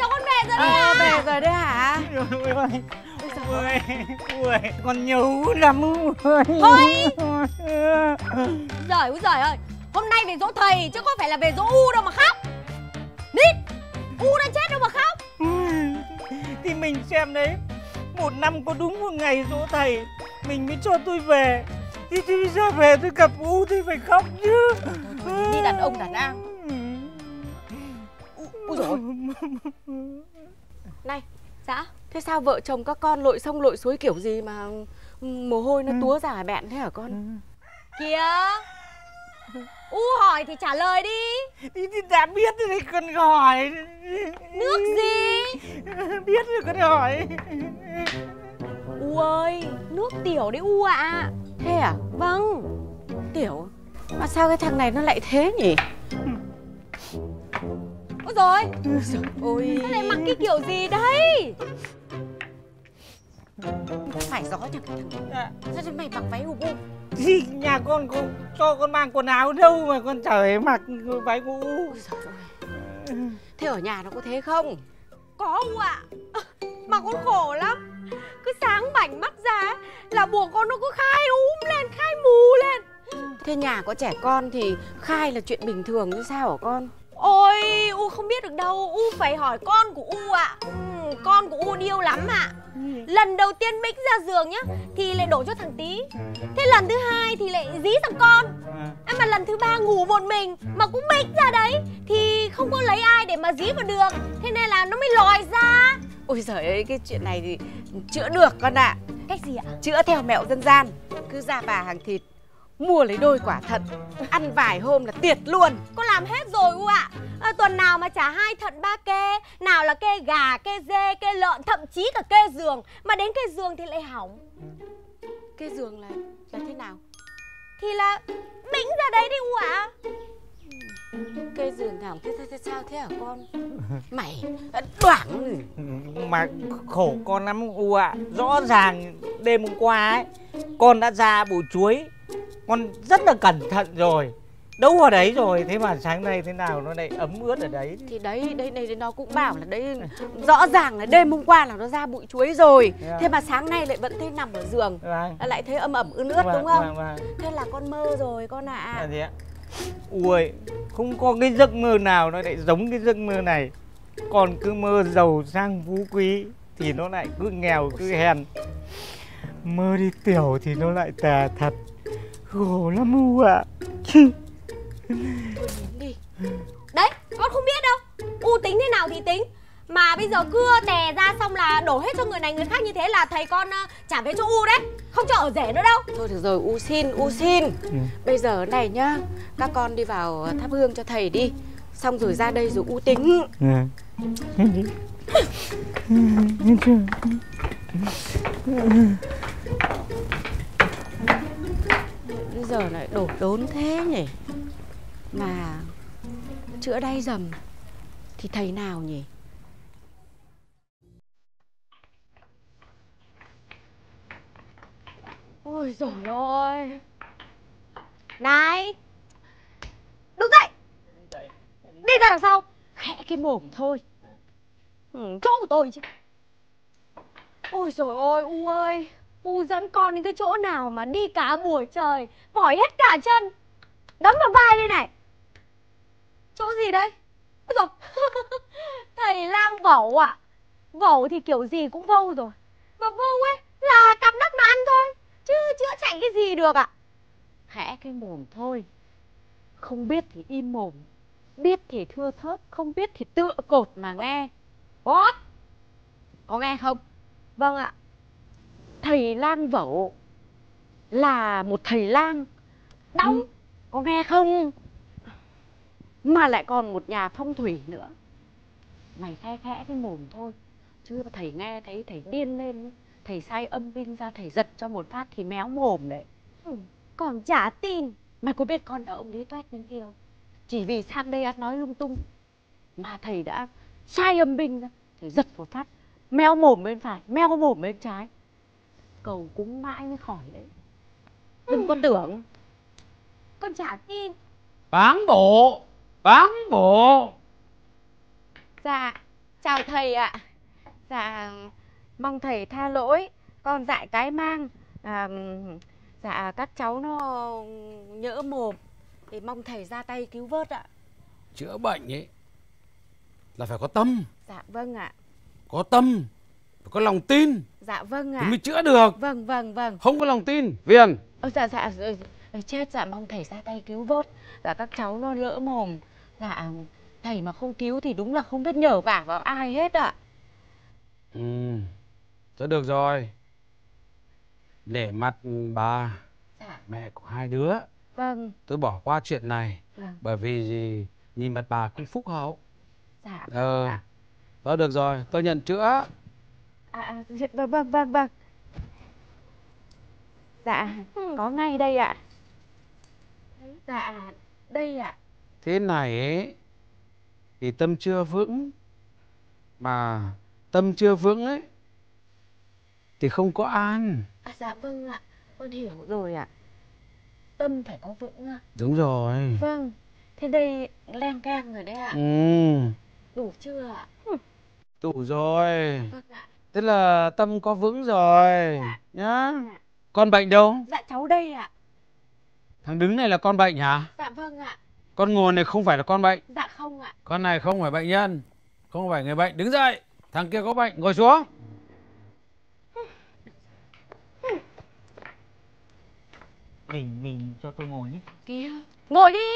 tiểu con về rồi đấy à? Về rồi đấy hả? Ui ơi, ui, con nhớ lắm. Thôi. Giời ơi, hôm nay về dỗ thầy chứ không phải là về dỗ U đâu mà khóc. Nít, U đã chết đâu mà khóc. Thì mình xem đấy, một năm có đúng một ngày dỗ thầy mình mới cho tôi về. Thì bây giờ về tôi gặp U thì phải khóc chứ. Thôi, đi đàn ông đàn an. Ui dồi ôi. Này, Dạ. thế sao vợ chồng các con lội sông lội suối kiểu gì mà mồ hôi nó túa ra bẹn thế hả con? Kìa, U hỏi thì trả lời đi. Thì đã biết rồi con hỏi. Nước gì? Biết rồi con hỏi. U ơi, nước tiểu đấy U ạ. Thế à? Vâng. Tiểu. Mà sao cái thằng này nó lại thế nhỉ? Ôi rồi. Ôi. Nó lại mặc cái kiểu gì đấy? Phải gió cho cái thằng này. Sao thế mày mặc váy u bu? Thì nhà con không cho con mang quần áo đâu mà con chả phải mặc váy của U. Ôi giời ơi. Thế ở nhà nó có thế không? Có U ạ. Mà con khổ lắm. Cứ sáng bảnh mắt ra là buộc con nó cứ khai lên, khai mù lên. Thế nhà có trẻ con thì khai là chuyện bình thường như sao hả con? Ôi, U không biết được đâu. U phải hỏi con của U ạ. Con của U điêu lắm ạ. Lần đầu tiên bĩnh ra giường nhá thì lại đổ cho thằng Tí. Thế lần thứ hai thì lại dí sang con. Mà lần thứ ba ngủ một mình mà cũng bĩnh ra đấy thì không có lấy ai để mà dí vào được. Thế nên là nó mới lòi ra. Ôi giời ơi, cái chuyện này thì chữa được con ạ. Cách gì ạ? Chữa theo mẹo dân gian. Cứ ra bà hàng thịt, mua lấy đôi quả thận, ăn vài hôm là tiệt luôn. Con làm hết rồi U ạ. Tuần nào mà trả 2 thận 3 kê. Nào là kê gà, kê dê, kê lợn, thậm chí cả kê giường. Mà đến kê giường thì lại hỏng. Cái giường là thế nào? Thì là bĩnh ra đấy đi U ạ. Cái giường thẳng thế sao thế hả con? Mày đoảng. Mà khổ con lắm U ạ. Rõ ràng đêm hôm qua ấy con đã ra bụi chuối, con rất là cẩn thận rồi, đâu vào đấy rồi. Thế mà sáng nay thế nào nó lại ấm ướt ở đấy. Thì đấy nó cũng bảo là đấy, rõ ràng là đêm hôm qua là nó ra bụi chuối rồi. Thế mà sáng nay lại vẫn thấy nằm ở giường, lại thấy ấm ướt đúng không? Thế là con mơ rồi con ạ. Gì ạ? Ui, không có cái giấc mơ nào nó lại giống cái giấc mơ này. Còn cứ mơ giàu sang phú quý thì nó lại cứ nghèo cứ hèn. Mơ đi tiểu thì nó lại tà thật. Khổ lắm U ạ. Đi. Đấy, con không biết đâu. U tính thế nào thì tính. Mà bây giờ cưa tè ra xong là đổ hết cho người này người khác như thế là thầy con trả về cho U đấy. Không cho ở rể nữa đâu. Thôi được rồi, U xin. Bây giờ này nhá, các con đi vào thắp hương cho thầy đi. Xong rồi ra đây rồi U tính. Bây giờ lại đổ đốn thế nhỉ. Mà chữa đay dầm thì thầy nào nhỉ? Ôi dồi ôi. Này, đứng dậy. Đi ra đằng sau. Khẽ cái mồm thôi. Chỗ của tôi chứ. Ôi dồi ôi U ơi. U dẫn con đến cái chỗ nào mà đi cả buổi trời, mỏi hết cả chân, đấm vào vai đây này. Chỗ gì đây? Ôi dồi. Thầy lang vẩu à? Vẩu thì kiểu gì cũng vâu rồi. Mà vâu ấy là cắm đất mà ăn thôi, chứ chữa chạy cái gì được ạ? Khẽ cái mồm thôi. Không biết thì im mồm, biết thì thưa thớt, không biết thì tựa cột mà nghe. Có nghe không? Vâng ạ. Thầy lang vẩu là một thầy lang đóng. Có nghe không? Mà lại còn một nhà phong thủy nữa. Mày khẽ khẽ cái mồm thôi, chứ thầy nghe thấy thầy điên lên, thầy sai âm binh ra, thầy giật cho một phát thì méo mồm đấy. Còn chả tin. Mày có biết con nhà ông Lý Toét bên kia không? Chỉ vì sang đây ăn nói lung tung mà thầy đã sai âm binh ra, thầy giật một phát, méo mồm bên phải, méo mồm bên trái. Cầu cúng mãi mới khỏi đấy. Đừng có tưởng. Con chả tin. Bán bộ. Dạ. Chào thầy ạ. Dạ, mong thầy tha lỗi. Con dại cái mang. Dạ, các cháu nó nhỡ mồm. Thì mong thầy ra tay cứu vớt ạ. Chữa bệnh ấy là phải có tâm. Dạ vâng ạ. Có tâm, phải có lòng tin. Dạ vâng ạ. Thì mới chữa được. Vâng. Không có lòng tin, Viên. Dạ, chết, dạ mong thầy ra tay cứu vớt. Dạ các cháu nó lỡ mồm. Dạ, thầy mà không cứu thì đúng là không biết nhờ vả vào ai hết ạ. Thôi được rồi. Để mặt bà, Dạ. mẹ của hai đứa, Vâng. tôi bỏ qua chuyện này. Vâng. Bởi vì gì? Nhìn mặt bà cũng phúc hậu. Dạ. Thôi được rồi, tôi nhận chữa. Vâng. Dạ, có ngay đây ạ. Dạ, đây ạ. Thế này ấy, thì tâm chưa vững. Mà tâm chưa vững ấy, thì không có an. Dạ vâng ạ, con hiểu rồi ạ. Tâm phải có vững ạ. Đúng rồi. Vâng, thế đây len keng rồi đấy ạ. Đủ chưa ạ? Đủ rồi. Vâng ạ. Thế là tâm có vững rồi nhá. Con bệnh đâu? Dạ cháu đây ạ. Thằng đứng này là con bệnh hả? Dạ vâng ạ. Con ngồi này không phải là con bệnh. Dạ không ạ. Con này không phải bệnh nhân, không phải người bệnh. Đứng dậy. Thằng kia có bệnh, ngồi xuống. Mình cho tôi ngồi nhé. Kia, ngồi đi.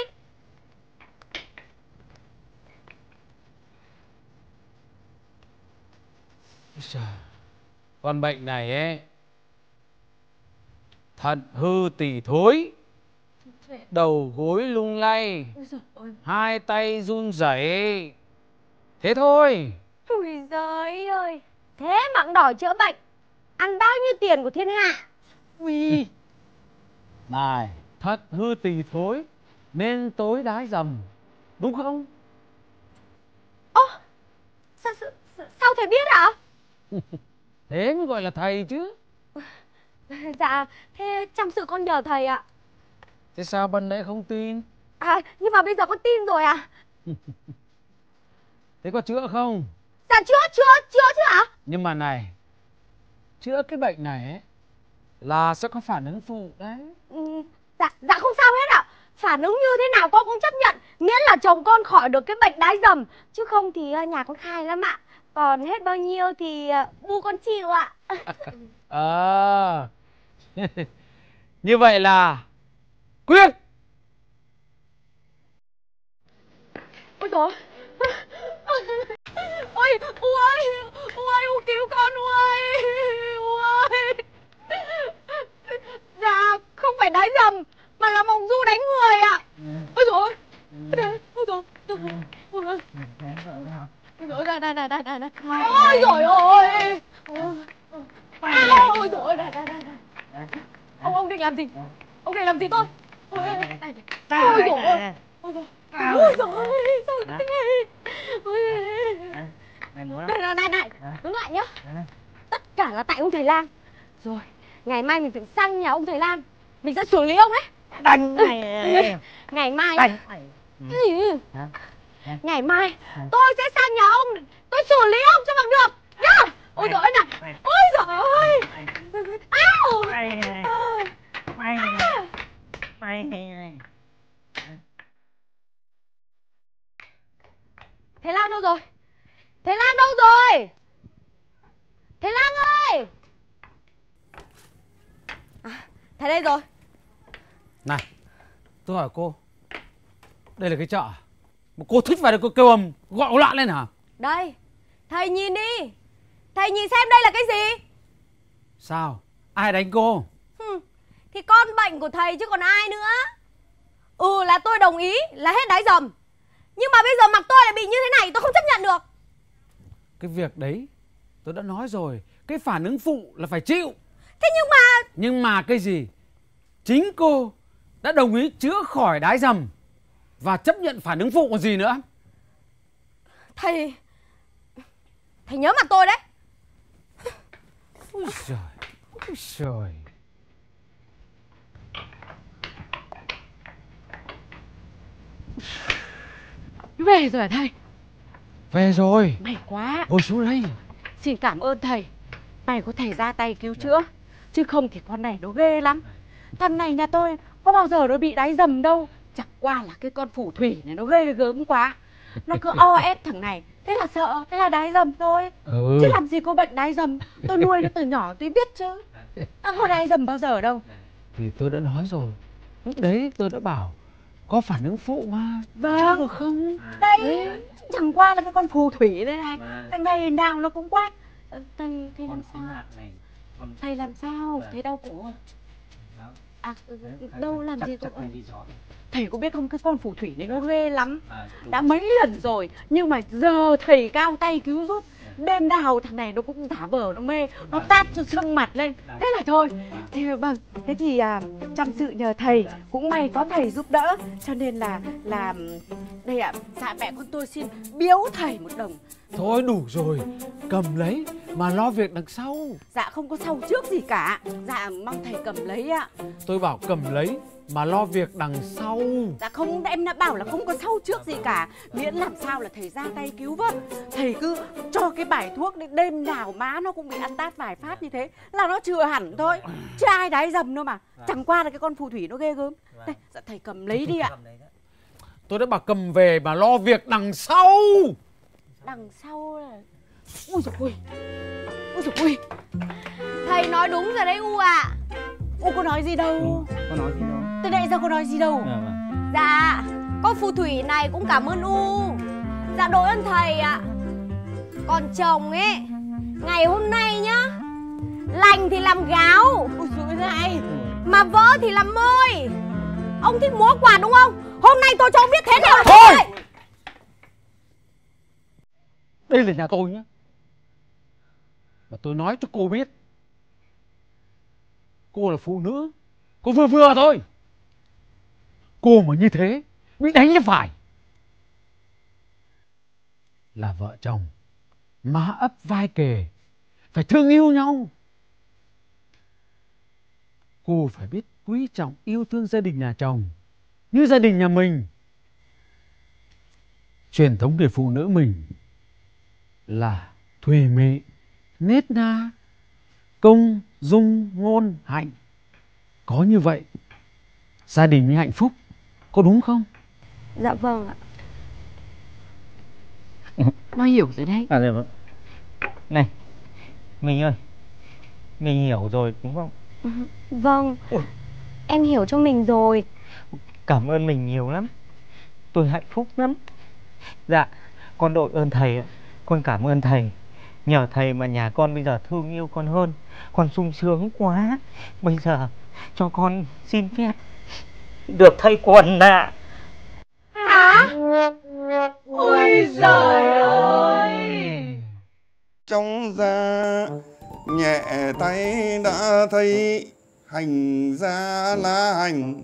Con bệnh này ấy, thận hư tỳ thối, đầu gối lung lay, hai tay run rẩy. Thế thôi. Ui giời ơi, thế mà cũng đòi chữa bệnh, ăn bao nhiêu tiền của thiên hạ. Ui. Này, thận hư tỳ thối nên tối đái dầm, đúng không? Ơ, sao thầy biết ạ? Thế mới gọi là thầy chứ. Dạ, thế chăm sự con nhờ thầy ạ. Thế sao ban nãy không tin? Nhưng mà bây giờ con tin rồi ạ. Thế có chữa không? Dạ chữa chứ ạ. Nhưng mà này, chữa cái bệnh này ấy là sẽ có phản ứng phụ đấy. Dạ không sao hết ạ. Phản ứng như thế nào con cũng chấp nhận, miễn là chồng con khỏi được cái bệnh đái dầm. Chứ không thì nhà con khai lắm ạ. Còn hết bao nhiêu thì bu con chịu ạ. Như vậy là quyết. Ôi trời. Ôi U cứu con ơi. Dạ không phải đái dầm mà là mộng du đánh người ạ. Ôi trời ơi. Ôi trời ơi. Ôi trời ơi, đây. Ôi trời ơi. Ôi trời ơi, đây. Ông định làm gì? Ông định làm gì tôi? Ôi trời ơi. Ôi trời ơi, sao thế này? Này, đứng lại nhá. Tất cả là tại ông thầy Lang. Rồi, ngày mai mình phải sang nhà ông thầy Lang. Mình sẽ xử lý ông ấy. Đánh này. Ngày mai Đánh này. cái gì? Ngày mai tôi sẽ sang nhà ông, tôi xử lý ông cho bằng được nhá. Ôi giời ơi này. Ôi giời ơi. Áo. Mày này. Thầy Lang đâu rồi? Thầy Lang đâu rồi? Thầy Lang ơi. Thầy đây rồi. Này, tôi hỏi cô, đây là cái chợ à? Mà cô thích vào đây cô kêu ầm gọi loạn lên hả? Đây, thầy nhìn đi. Thầy nhìn xem đây là cái gì? Sao? Ai đánh cô? Thì con bệnh của thầy chứ còn ai nữa. Là tôi đồng ý là hết đái dầm. Nhưng mà bây giờ mặt tôi lại bị như thế này, tôi không chấp nhận được. Cái việc đấy tôi đã nói rồi, cái phản ứng phụ là phải chịu. Thế Nhưng mà cái gì? Chính cô đã đồng ý chữa khỏi đái dầm và chấp nhận phản ứng phụ còn gì nữa. Thầy nhớ mặt tôi đấy. Ôi trời. Về rồi hả thầy? Về rồi. May quá. Ngồi xuống đây. Xin cảm ơn thầy. May có thầy ra tay cứu chữa. Chứ không thì con này nó ghê lắm. Thằng này nhà tôi có bao giờ nó bị đáy dầm đâu. Chẳng qua là cái con phù thủy này nó ghê gớm quá. Nó cứ o ép thằng này. Thế là sợ, thế là đáy dầm thôi. Chứ làm gì có bệnh đáy dầm. Tôi nuôi nó từ nhỏ tôi biết chứ. Nó có đáy dầm bao giờ đâu. Thì tôi đã nói rồi. Lúc đấy tôi đã bảo có phản ứng phụ mà. Vâng. Chứ không. Đây, chẳng qua là cái con phù thủy đây này. Thằng này nào nó cũng quát. Thầy làm sao? Thầy làm sao? Thầy đau cổ à? Đâu làm gì tôi. Thầy có biết không, cái con phù thủy này nó ghê lắm. Đã mấy lần rồi nhưng mà giờ thầy cao tay cứu giúp. Đêm nào thằng này nó cũng giả vờ nó mê. Nó tát cho sưng mặt lên. Thế là thôi. Thế vâng, thế thì chăm sự nhờ thầy. Cũng may có thầy giúp đỡ. Cho nên là đây ạ, dạ mẹ con tôi xin biếu thầy một đồng. Thôi đủ rồi. Cầm lấy mà lo việc đằng sau. Dạ không có sau trước gì cả. Dạ mong thầy cầm lấy ạ. Tôi bảo cầm lấy mà lo việc đằng sau. Dạ không, em đã bảo là không có sau trước gì cả. Miễn làm sao là thầy ra tay cứu vớt. Thầy cứ cho cái bài thuốc đến đêm nào má nó cũng bị ăn tát vài phát như thế là nó chữa hẳn thôi. Chứ ai đáy dầm đâu mà. Chẳng qua là cái con phù thủy nó ghê gớm. Đây, dạ thầy cầm lấy đi ạ. Tôi đã bảo cầm về mà lo việc đằng sau. Đằng sau là... Ui dồi ôi. Ui dồi ôi. Thầy nói đúng rồi đấy U ạ. U có nói gì đâu. Có nói gì đâu. Từ đây sao có nói gì đâu. Dạ, con phù thủy này cũng cảm ơn U. Dạ đội ơn thầy ạ. Còn chồng ấy, ngày hôm nay nhá, lành thì làm gáo. Ui dồi này. Mà vỡ thì làm môi. Ông thích múa quạt đúng không? Hôm nay tôi cho ông biết thế nào. Thôi. Đây là nhà tôi nhá. Và tôi nói cho cô biết, cô là phụ nữ, cô vừa vừa thôi. Cô mà như thế bị đánh là phải. Là vợ chồng má ấp vai kề, phải thương yêu nhau. Cô phải biết quý trọng yêu thương gia đình nhà chồng như gia đình nhà mình. Truyền thống người phụ nữ mình là thùy mị, nết na, công dung ngôn hạnh. Có như vậy gia đình mới hạnh phúc, có đúng không? Dạ vâng ạ. Nó hiểu rồi đấy. À dạ vâng. Này Mình ơi, mình hiểu rồi đúng không? Vâng. Em hiểu cho mình rồi. Cảm ơn mình nhiều lắm. Tôi hạnh phúc lắm. Dạ, con đội ơn thầy ạ. Con cảm ơn thầy. Nhờ thầy mà nhà con bây giờ thương yêu con hơn. Con sung sướng quá. Bây giờ cho con xin phép được thay quần ạ. Hả? Ôi giời ơi. Trong da nhẹ tay đã thấy hành ra lá hành.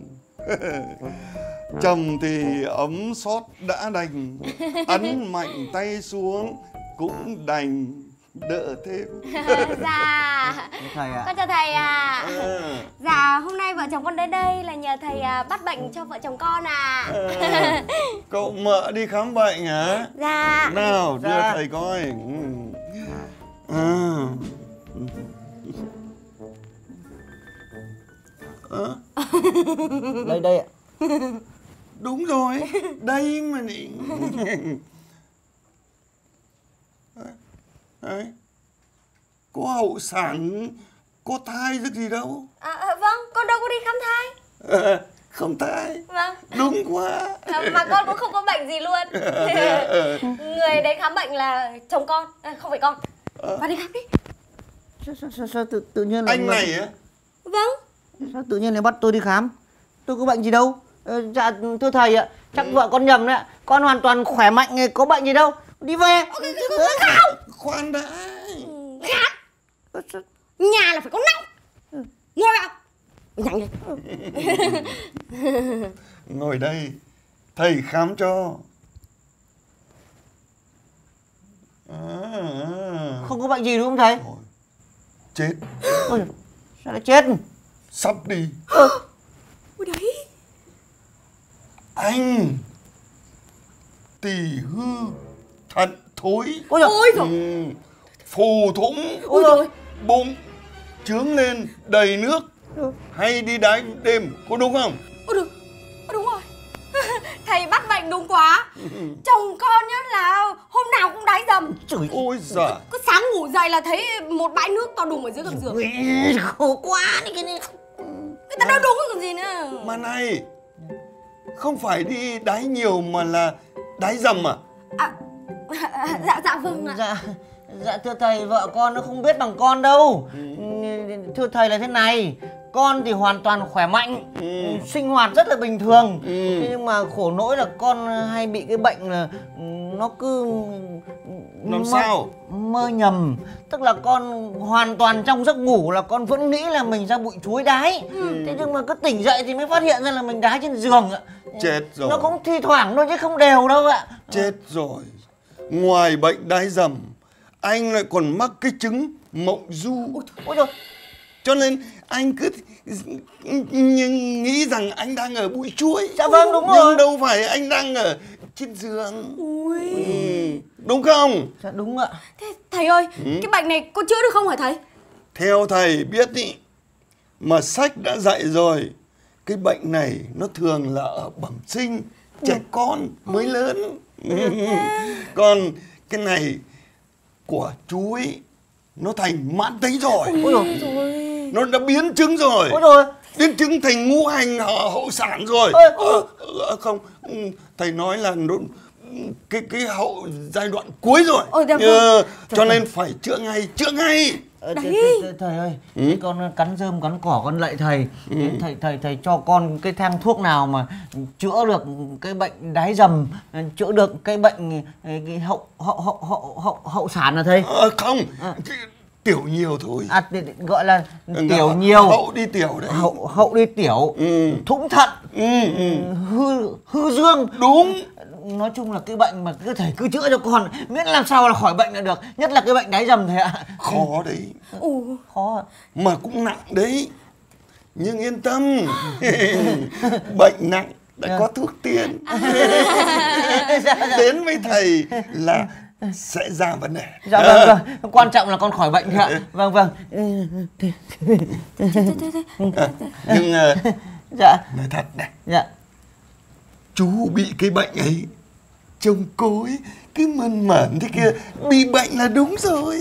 Chồng thì ấm xót đã đành, ấn mạnh tay xuống cũng đành đỡ thêm. Dạ. Thầy ạ. Con chào thầy ạ. Dạ, hôm nay vợ chồng con đến đây là nhờ thầy bắt bệnh cho vợ chồng con ạ. Cậu mợ đi khám bệnh hả? Dạ. Nào đưa thầy coi. Đây ạ. Đúng rồi, đây mà nhỉ. Đấy. Có hậu sản, có thai rất gì đâu. Vâng, con đâu có đi khám thai. Không thai. Vâng. Đúng quá. Mà con cũng không có bệnh gì luôn. Người đấy khám bệnh là chồng con, không phải con. Con đi khám đi. Sao tự nhiên lại... Anh này á? Vâng. Sao tự nhiên lại bắt tôi đi khám? Tôi có bệnh gì đâu. Dạ thưa thầy ạ, chắc vợ con nhầm đấy ạ. Con hoàn toàn khỏe mạnh, có bệnh gì đâu. Đi về. Không. Khoan đã. Khám. Nhà là phải có nóng. Ngồi vào. Nhanh đi. Ngồi đây, thầy khám cho. Không có bệnh gì đúng không thầy? Thôi, chết. Ôi, sao lại chết? Sắp đi. Ôi đấy. Anh tỳ hư thận thối. Ôi giời. Ôi dồi. Phù thủng, Ôi rồi. bụng trướng lên đầy nước, hay đi đái đêm, có đúng không? Đúng rồi. Thầy bắt bệnh đúng quá. Chồng con nhá là hôm nào cũng đái dầm. Trời Ôi giời. Cứ sáng ngủ dậy là thấy một bãi nước to đùng ở dưới gầm giường. ơi, khổ quá đấy cái này. Người ta đâu đúng rồi còn gì nữa. Mà này, không phải đi đái nhiều mà là đái dầm à? Dạ vâng ạ. Dạ thưa thầy, vợ con nó không biết bằng con đâu. Thưa thầy là thế này, con thì hoàn toàn khỏe mạnh, sinh hoạt rất là bình thường. Thế nhưng mà khổ nỗi là con hay bị cái bệnh là nó cứ Làm sao? mơ nhầm. Tức là con hoàn toàn trong giấc ngủ là con vẫn nghĩ là mình ra bụi chuối đái. Thế nhưng mà cứ tỉnh dậy thì mới phát hiện ra là mình đái trên giường ạ. Chết rồi. Nó cũng thi thoảng thôi chứ không đều đâu ạ. Chết rồi. Ngoài bệnh đái dầm, anh lại còn mắc cái chứng mộng du. Ôi trời. Cho nên anh cứ nghĩ rằng anh đang ở bụi chuối. Dạ vâng, đúng rồi. Nhưng đâu phải, anh đang ở trên giường. Đúng không? Dạ đúng ạ. Thế thầy ơi, cái bệnh này có chữa được không hả thầy? Theo thầy biết ý, mà sách đã dạy rồi, cái bệnh này nó thường là ở bẩm sinh, trẻ con mới lớn. Còn cái này của chú ấy, nó thành mãn tính rồi. Ôi trời. Nó đã biến chứng rồi. Ôi trời. Biến chứng thành ngũ hành hậu sản rồi. Không, thầy nói là nó cái hậu giai đoạn cuối rồi. Dạ vâng. Cho nên phải chữa ngay, chữa ngay. Thầy ơi, con cắn rơm cắn cỏ con lạy thầy. Thầy cho con cái thang thuốc nào mà chữa được cái bệnh đái dầm, chữa được cái bệnh cái hậu sản là thầy? Không, tiểu nhiều thôi. Gọi là tiểu nhiều. Hậu đi tiểu đấy. Hậu đi tiểu. Thủng thận. Hư dương. Đúng. Nói chung là cái bệnh mà cứ thầy cứ chữa cho con, miễn làm sao là khỏi bệnh là được. Nhất là cái bệnh đái dầm thầy ạ. Khó đấy. Khó ạ. Mà cũng nặng đấy. Nhưng yên tâm. Bệnh nặng đã có thuốc tiền. Đến với thầy là sẽ ra vấn đề. Dạ vâng. Quan trọng là con khỏi bệnh thôi ạ. Vâng. Nhưng dạ. nói thật này, Dạ. chú bị cái bệnh ấy, trông cô ấy cứ mơn mởn thế kia, bị bệnh là đúng rồi.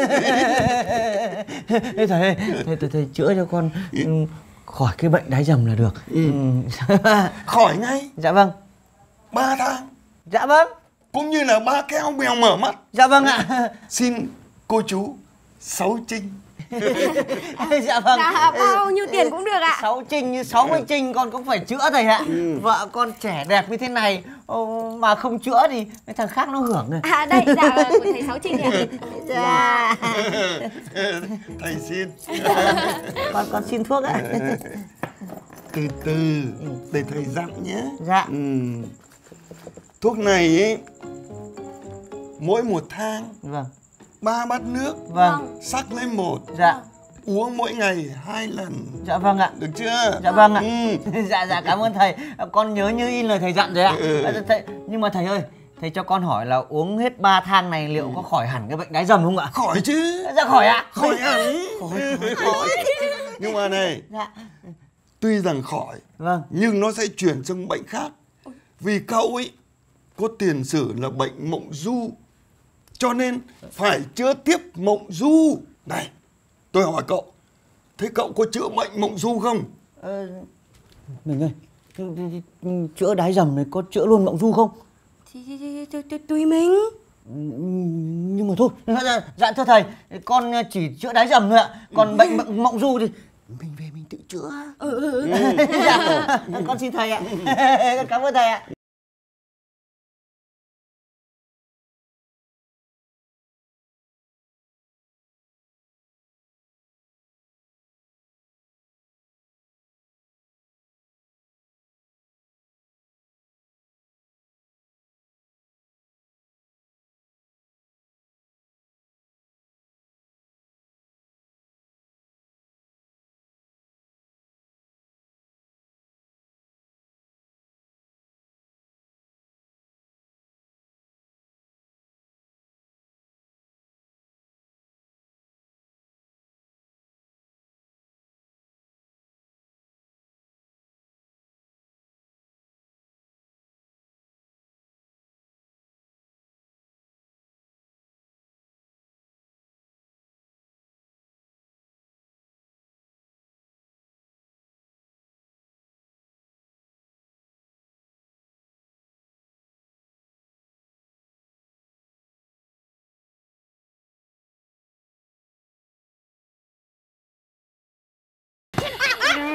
Thầy chữa cho con khỏi cái bệnh đái dầm là được. Khỏi ngay. Dạ vâng. 3 tháng. Dạ vâng. Cũng như là 3 kéo mèo mở mắt. Dạ vâng ạ. Xin cô chú 6 trinh. Dạ vâng. Dạ bao nhiêu tiền cũng được ạ. 6 trinh như 60 trinh con cũng phải chữa thầy ạ. Vợ con trẻ đẹp như thế này mà không chữa thì cái thằng khác nó hưởng rồi. Đây, dạ của thầy Sáu Trinh ạ. Dạ. Thầy xin. Con xin thuốc ạ. Từ từ để thầy dặn nhé. Dạ. Thuốc này ấy, mỗi 1 thang Vâng. 3 bát nước. Vâng. Sắc lấy 1. Dạ. Uống mỗi ngày 2 lần. Dạ vâng ạ. Được chưa? Dạ vâng ạ. Dạ cảm ơn thầy. Con nhớ như in lời thầy dặn rồi ạ. Nhưng mà thầy ơi, thầy cho con hỏi là uống hết 3 thang này liệu có khỏi hẳn cái bệnh đái dầm không ạ? Khỏi chứ. Dạ khỏi ạ. Khỏi hẳn. Khỏi. Nhưng mà này, Dạ. tuy rằng khỏi, Vâng. nhưng nó sẽ chuyển sang bệnh khác. Vì cậu ấy có tiền sử là bệnh mộng du, cho nên phải chữa tiếp mộng du. Này, tôi hỏi cậu, thế cậu có chữa bệnh mộng du không? Mình ơi, chữa đái dầm này có chữa luôn mộng du không? Tùy mình. Nhưng mà thôi, dạ thưa thầy, con chỉ chữa đái dầm thôi ạ. Còn bệnh mộng du thì mình về mình tự chữa. Dạ, con xin thầy ạ. Cảm ơn thầy ạ.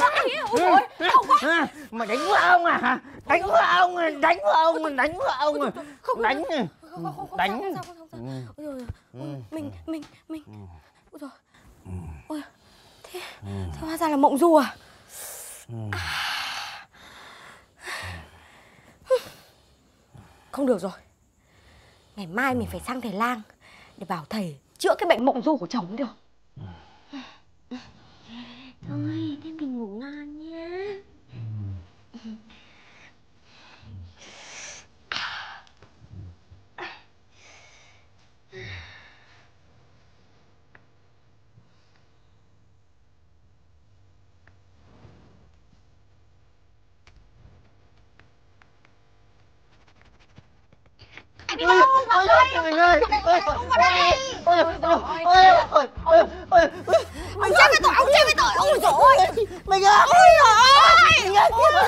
Ôi dồi, đau quá. Mày đánh vợ ông à? Đánh vợ ông à? Đánh vợ ông à? Đánh vợ ông à? Đánh đánh. Ôi dồi, mình ôi dồi. Ôi, thế hóa ra là mộng du à? Không được rồi, ngày mai mình phải sang thầy lang để bảo thầy chữa cái bệnh mộng du của chồng được. Thôi, thế mình ngủ ngon nhé. Mình ơi, mình ơi, Ông chết với tội, ông chết với tội. Ôi dồi ôi, mình ơi, ôi dồi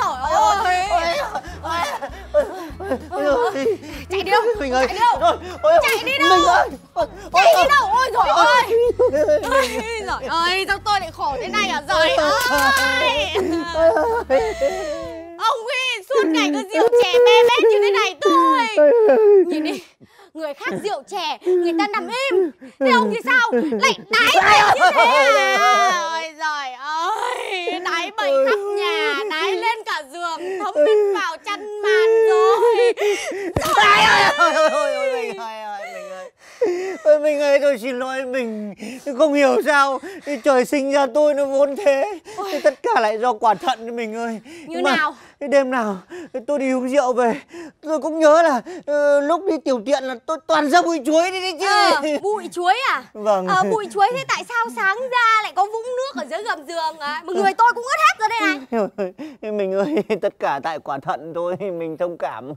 ôi, chạy đi đâu, mình ơi, chạy đi đâu, chạy đi đâu, chạy đi đâu. Ôi dồi ôi, giời ơi, sao tôi lại khổ thế này hả giời ơi. Ông ấy suốt ngày cứ rượu chè bê bết như thế này thôi. Nhìn đi, người khác rượu chè, người ta nằm im. Thế ông thì sao? Lại đái bệnh như thế à? Ôi giời ơi, đái bệnh khắp nhà, đái lên cả giường, thấm hết vào chăn màn rồi. Trời ơi, mình ơi, mình ơi, tôi xin lỗi, mình không hiểu sao trời sinh ra tôi nó vốn thế. Tất cả lại do quả thận mình ơi. Như nào? Cái đêm nào tôi đi uống rượu về, tôi cũng nhớ là lúc đi tiểu tiện là tôi toàn ra bụi chuối đi đấy chứ. Bụi chuối à? Vâng. Bụi chuối, thế tại sao sáng ra lại có vũng nước ở dưới gầm giường à? Mà người tôi cũng ướt hết rồi đây này. Mình ơi, tất cả tại quả thận thôi, mình thông cảm.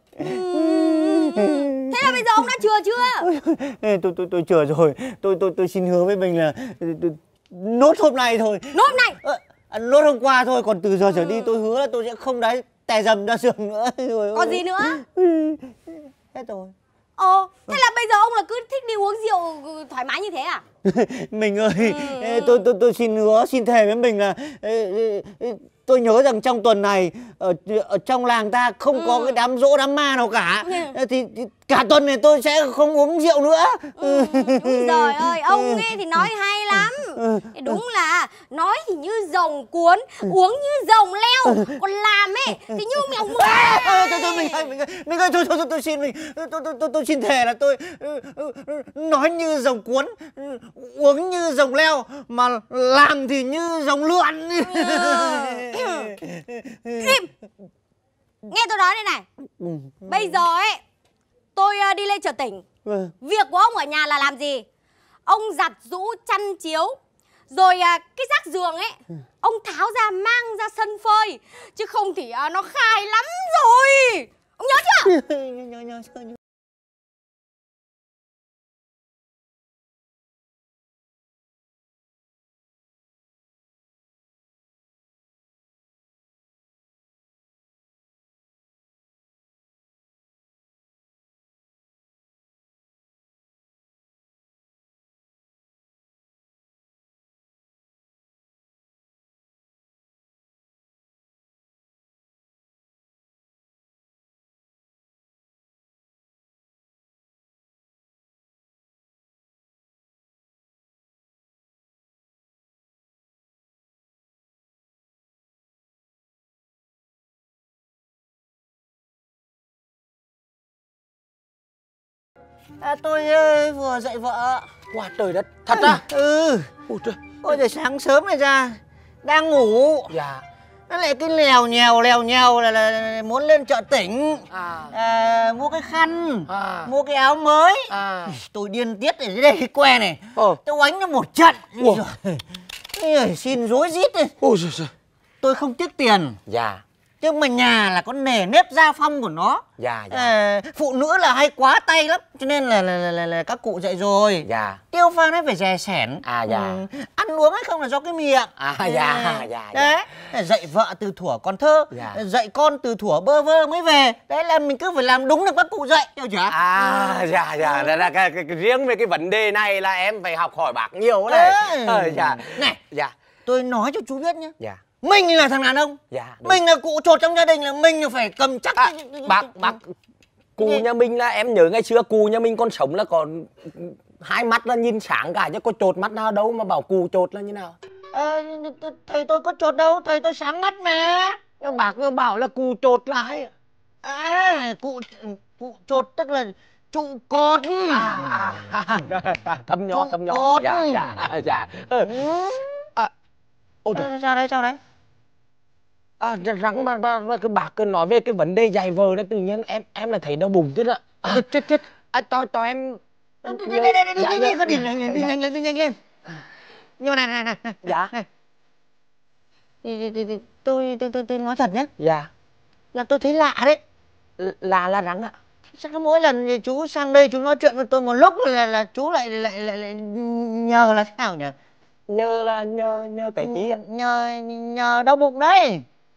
Thế là bây giờ ông đã chừa chưa? Tôi chừa rồi. Tôi xin hứa với mình là nốt hôm nay thôi. Nốt này? Nốt hôm qua thôi, còn từ giờ trở đi tôi hứa là tôi sẽ không đái tè dầm ra giường nữa. Còn gì nữa? Hết rồi. Thế là bây giờ ông là cứ thích đi uống rượu thoải mái như thế à? Mình ơi, tôi xin hứa, xin thề với mình là tôi nhớ rằng trong tuần này ở trong làng ta không có cái đám giỗ đám ma nào cả. Thì cả tuần này tôi sẽ không uống rượu nữa. Trời ơi, ông ấy thì nói hay lắm. Đúng là nói thì như rồng cuốn, uống như rồng leo, còn làm ấy thì như mèo mửa. Mình ơi, tôi xin mình, tôi xin thề là tôi nói như rồng cuốn, uống như rồng leo, mà làm thì như rồng lượn. Im. Nghe tôi nói đây này. Bây giờ ấy tôi đi lên chợ tỉnh. Việc của ông ở nhà là làm gì? Ông giặt giũ chăn chiếu, rồi cái rác giường ấy ông tháo ra mang ra sân phơi, chứ không thì nó khai lắm rồi. Ông nhớ chưa? Nhớ. Tôi vừa dạy vợ. Wow, trời đất, thật à? Ôi trời. Ôi trời, sáng sớm này ra đang ngủ. Dạ. Nó lại cứ lèo nhèo là muốn lên chợ tỉnh, mua cái khăn, mua cái áo mới. Tôi điên tiết ở dưới đây cái que này. Tôi oánh nó một trận. Rồi, xin rối rít đi. Ôi trời. Tôi không tiếc tiền. Dạ. Nhưng mà nhà là có nề nếp gia phong của nó. Dạ. Phụ nữ là hay quá tay lắm, cho nên là các cụ dạy rồi. Dạ. Tiêu pha nó phải dè sẻn. Dạ. Ăn uống ấy không là do cái miệng. Dạ. Đấy, dạy vợ từ thuở còn thơ. Dạy con từ thuở bơ vơ mới về. Đấy là mình cứ phải làm đúng được các cụ dạy, hiểu chưa? Dạ. Riêng về cái vấn đề này là em phải học hỏi bác nhiều đấy. Này. Dạ. Tôi nói cho chú biết nhé. Dạ. Mình là thằng đàn ông. Dạ đúng. Mình là cụ chột trong gia đình, là mình là phải cầm chắc. Bác cụ nhà mình là em nhớ ngày xưa cụ nhà mình còn sống là còn hai mắt là nhìn sáng cả chứ có chột mắt nào đâu mà bảo cụ chột là như nào. Thầy tôi có chột đâu, thầy tôi sáng mắt mà. Nhưng bác cứ bảo là cụ chột là hay. Cụ chột tức là trụ cột. Thâm nhỏ. Dạ. Ôi trời. Sao đấy? Rắn mà cái bác cứ nói về cái vấn đề dạy vợ đó tự nhiên em là thấy đau bụng thế đó. Chết. Cho em. Đi nhanh lên. Nhưng mà này. Dạ. Tôi nói thật nhé. Dạ. Là tôi thấy lạ đấy. Là rắn ạ. Sao mỗi lần chú sang đây chú nói chuyện với tôi một lúc là chú lại nhờ là thế nào nhỉ? Nhờ cái chi ạ? Nhờ đau bụng đấy.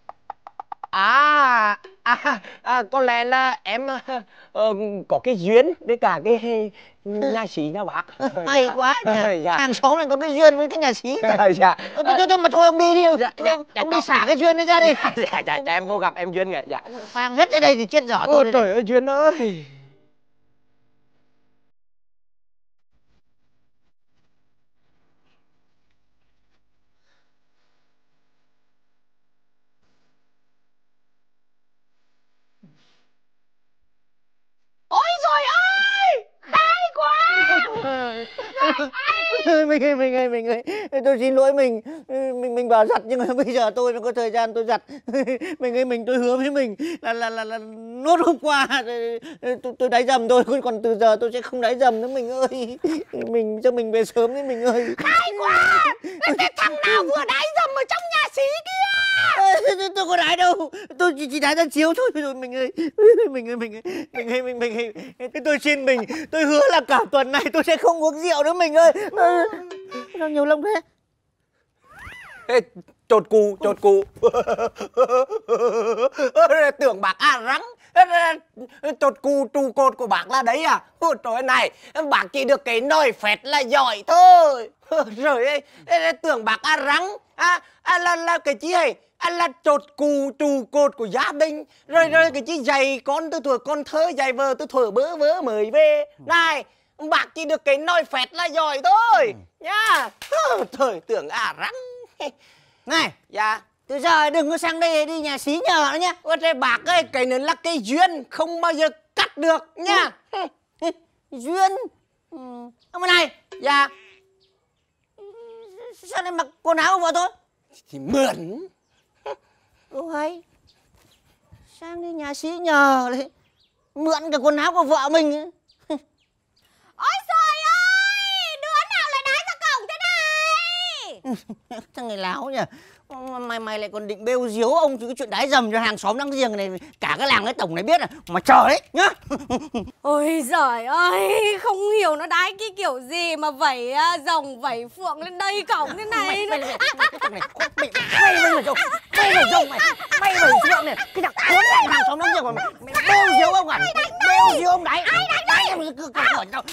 Có lẽ là em có cái duyên với cả cái nhà sĩ nha bác. Hay quá nhỉ. Dạ. Hàng xóm này có cái duyên với cái nhà sĩ. Dạ. Thôi mà thôi ông đi đi. Ông đi xả cái duyên đấy ra đi. Dạ, em có gặp em duyên kìa. Dạ. Khoang hết ở đây thì chết dở tôi. Ôi trời ơi duyên ơi. Ôi giời ơi, hay quá. Mình ơi, tôi xin lỗi mình bảo giặt nhưng mà bây giờ tôi nó có thời gian tôi giặt. Tôi hứa với mình là nốt hôm qua tôi đáy dầm thôi, còn từ giờ tôi sẽ không đáy dầm nữa mình ơi. Cho mình về sớm đi mình ơi. Hay quá. Cái thằng nào vừa đáy dầm ở trong nhà xí kia? Tôi có đáy đâu, tôi chỉ đáy ra chiếu thôi rồi mình ơi. Tôi xin mình, tôi hứa là cả tuần này tôi sẽ không uống rượu nữa mình ơi. Sao nhiều lông thế? Ê, chột cù. Tưởng bác rắn. Chột cù trụ cột của bác là đấy à? Ôi trời này, bác chỉ được cái nồi phét là giỏi thôi. Rồi ơi, tưởng bác rắn. Là cái chi hay? Là chột cù trụ cột của gia đình. Rồi cái chi dạy con từ thuở con thơ, dạy vợ từ thuở bớ vớ mới về. Này, bác chỉ được cái nồi phét là giỏi thôi nhá. Trời tưởng rắn. Này, Dạ. từ giờ đừng có sang đây đi nhà xí nhờ nữa nhá. Ôi trời bác ơi, cái này là cái duyên không bao giờ cắt được nha. Duyên. Ông này, Dạ. sao lại mặc quần áo của vợ tôi? Thì mượn. Hay. Sang đi nhà xí nhờ đấy, mượn cả quần áo của vợ mình. Ôi trời ơi, đứa nào lại đái ra cổng thế này? Thằng này láo nhỉ. Mày lại còn định bêu diếu ông cái chuyện đái dầm cho hàng xóm láng giềng này, cả cái làng cái tổng này biết à. Mà chờ đấy nhá. Ôi giời ơi, không hiểu nó đái cái kiểu gì mà vẩy rồng vẩy phượng lên đây cổng thế này. Mày vẩy rồng mày vẩy phượng này, cái thằng khốn này hàng xóm láng giềng mày bêu diếu ông à? Bêu diếu ông đái. Đái mày cứ cẩn đâu.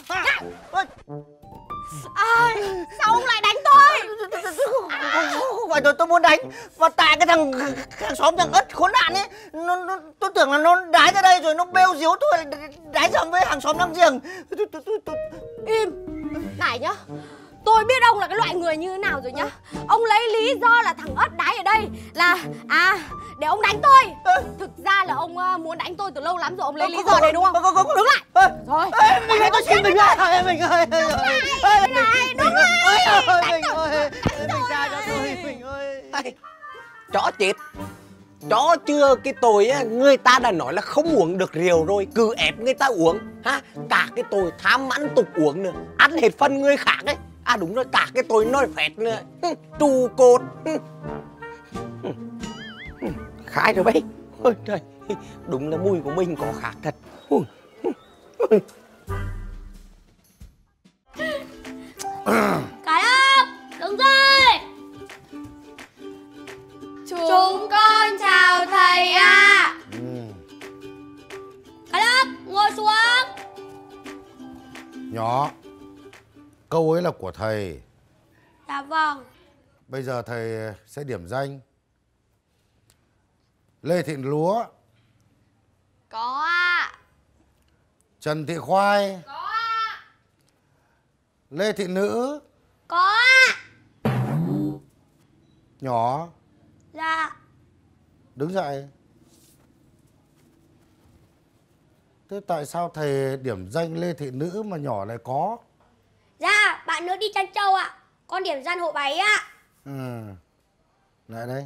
Sao ông lại đánh tôi? Không phải tôi muốn đánh, mà tại cái thằng hàng xóm thằng ất khốn nạn ấy, tôi tưởng là nó đái ra đây rồi nó bêu diếu tôi đái dầm với hàng xóm láng giềng. Im. Này nhá, tôi biết ông là cái loại người như thế nào rồi nhá. Ông lấy lý do là thằng ất đái ở đây là để ông đánh tôi. Thực ra là ông muốn đánh tôi từ lâu lắm rồi, ông lấy lý do này đúng không? Đứng lại. Rồi. Mình ơi, tôi xin mình ơi. Mình ơi. Này, đúng rồi. Mình ơi. Mình ra cho tôi mình ơi. Chó chết. Chó chưa cái tội á, người ta đã nói là không uống được rượu rồi, cứ ép người ta uống ha. Cả cái tội tham ăn tục uống nữa, ăn hết phần người khác ấy. Đúng rồi, cả cái tội nói phét nữa. Trụ cột. Khai rồi bấy. Ôi trời, đúng là mùi của mình có khác thật. Cái ấp, đứng dậy. Chúng con chào thầy ạ. Cái ấp, ngồi xuống. Nhỏ, câu ấy là của thầy. Dạ vâng. Bây giờ thầy sẽ điểm danh Lê Thị Lúa. Có ạ. Trần Thị Khoai. Có ạ. Lê Thị Nữ. Có ạ. Nhỏ. Dạ. Đứng dậy. Thế tại sao thầy điểm danh Lê Thị Nữ mà nhỏ lại có? Dạ, bạn nữ đi chăn trâu ạ. Con điểm danh hộ bà ấy ạ. Ừ. Lại đây.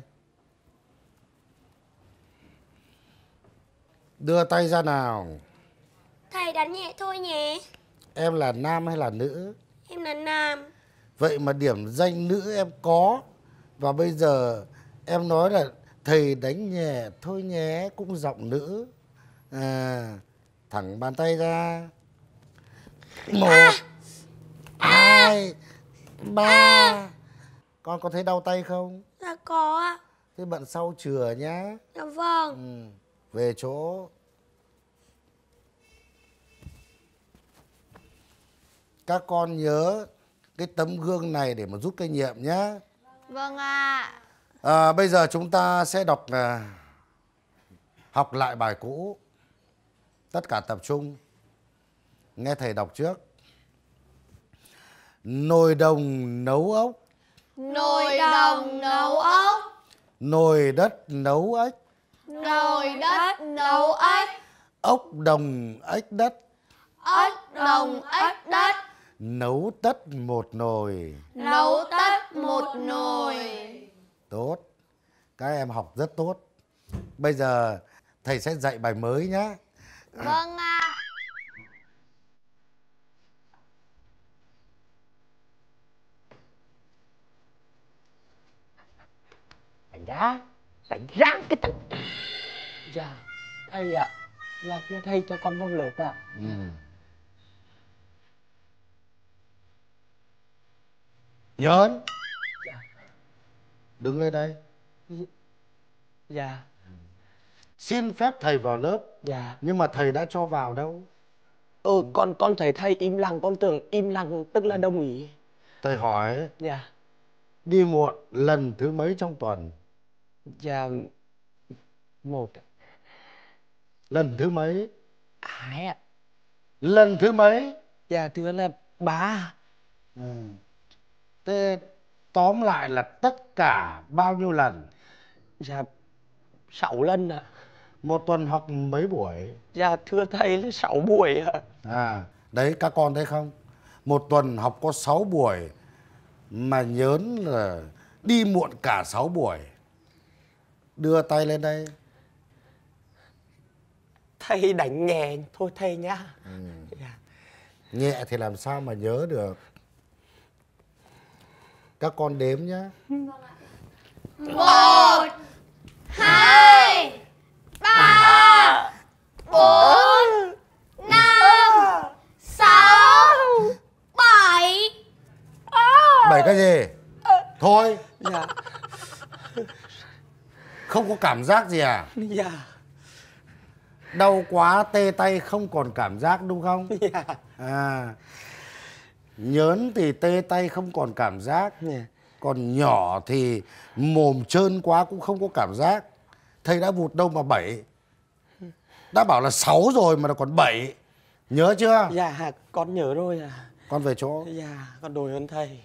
Đưa tay ra nào. Thầy đánh nhẹ thôi nhé. Em là nam hay là nữ? Em là nam. Vậy mà điểm danh nữ em có. Và bây giờ em nói là thầy đánh nhẹ thôi nhé, cũng giọng nữ. À, thẳng bàn tay ra. 1 2 3. Con có thấy đau tay không? Dạ có ạ. Thế bận sau chừa nhá. Dạ vâng. Ừ. Về chỗ. Các con nhớ cái tấm gương này để mà rút kinh nghiệm nhé. Vâng ạ. Bây giờ chúng ta sẽ học lại bài cũ. Tất cả tập trung. Nghe thầy đọc trước. Nồi đồng nấu ốc. Nồi đồng nấu ốc. Nồi đất nấu ếch. Nồi đất nấu ếch. Ốc đồng ếch đất. Ốc đồng ếch đất. Nấu tất một nồi. Nấu tất một nồi. Tốt. Các em học rất tốt. Bây giờ thầy sẽ dạy bài mới nhé. Vâng ạ. Đánh ráng cái thằng. Dạ, thầy ạ. Là kia thầy cho con vào lớp ạ. Ừ. Nhớn. Đứng lên đây. Dạ. Xin phép thầy vào lớp. Dạ. Nhưng mà thầy đã cho vào đâu. Con thấy thầy im lặng, con tưởng im lặng tức là đồng ý. Thầy hỏi. Dạ. Đi muộn lần thứ mấy trong tuần? Dạ. 1. Lần thứ mấy? 2 ạ. Lần thứ mấy? Dạ thưa là 3. Ừ. Thế tóm lại là tất cả bao nhiêu lần? Dạ 6 lần ạ. Một tuần học mấy buổi? Dạ thưa thầy là 6 buổi ạ. Đấy các con thấy không? Một tuần học có 6 buổi mà nhớn là đi muộn cả 6 buổi. Đưa tay lên đây. Thầy đánh nhẹ thôi thầy nhá. Dạ. Nhẹ thì làm sao mà nhớ được. Các con đếm nhá. 1 2 3 4 5 6 7. 7 cái gì? Thôi. Dạ. Không có cảm giác gì à? Dạ. Đau quá tê tay không còn cảm giác đúng không? Dạ. Nhớn thì tê tay không còn cảm giác. Dạ. Còn nhỏ thì mồm trơn quá cũng không có cảm giác. Thầy đã vụt đâu mà 7. Đã bảo là 6 rồi mà còn 7. Nhớ chưa? Dạ con nhớ rồi à. Con về chỗ. Dạ con đội ơn thầy.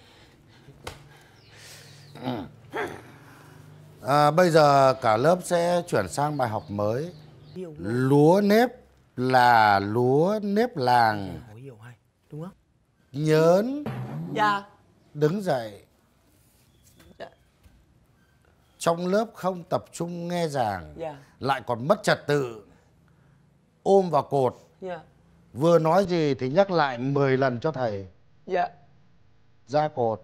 Bây giờ cả lớp sẽ chuyển sang bài học mới. Lúa nếp là lúa nếp làng. Đúng không? Nhớn. Dạ. Đứng dậy. Dạ. Trong lớp không tập trung nghe giảng. Dạ. Lại còn mất trật tự. Ôm vào cột. Dạ. Vừa nói gì thì nhắc lại 10 lần cho thầy. Dạ. Ra cột.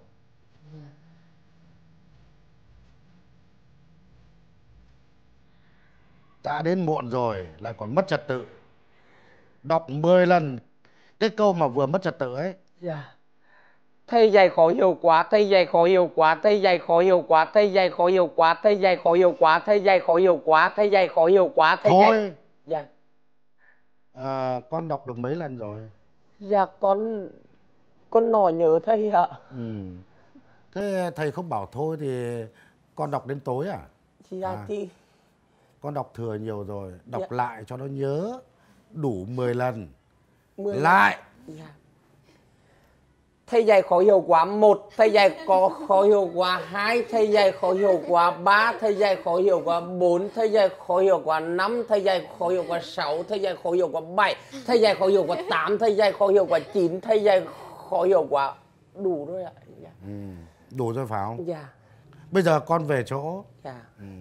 Đã đến muộn rồi lại còn mất trật tự. Đọc 10 lần cái câu mà vừa mất trật tự ấy. Dạ. Thầy dạy khó hiểu quá, thầy dạy khó hiểu quá, thầy dạy khó hiểu quá, thầy dạy khó hiểu quá, thầy dạy khó hiểu quá, thầy dạy khó hiểu quá, thầy dạy khó hiểu quá, thầy dạy... Thôi. Dạ. Con đọc được mấy lần rồi? Dạ con nói nhớ thầy ạ. Thế thầy không bảo thôi thì con đọc đến tối à? Dạ thì con đọc thừa nhiều rồi, đọc lại cho nó nhớ. Đủ 10 lần. 10 lại. Dạ. Thầy dạy khó hiểu quá 1, thầy dạy khó hiểu quá 2, thầy dạy khó hiểu quá 3, thầy dạy khó hiểu quá 4, thầy dạy khó hiểu quá 5, thầy dạy khó hiểu quá 6, thầy dạy khó hiểu quá 7, thầy dạy khó hiểu quá 8, thầy dạy khó hiểu quá 9, thầy dạy khó hiểu quá đủ rồi ạ. Dạ. Đủ rồi phải không? Dạ. Bây giờ con về chỗ. Dạ.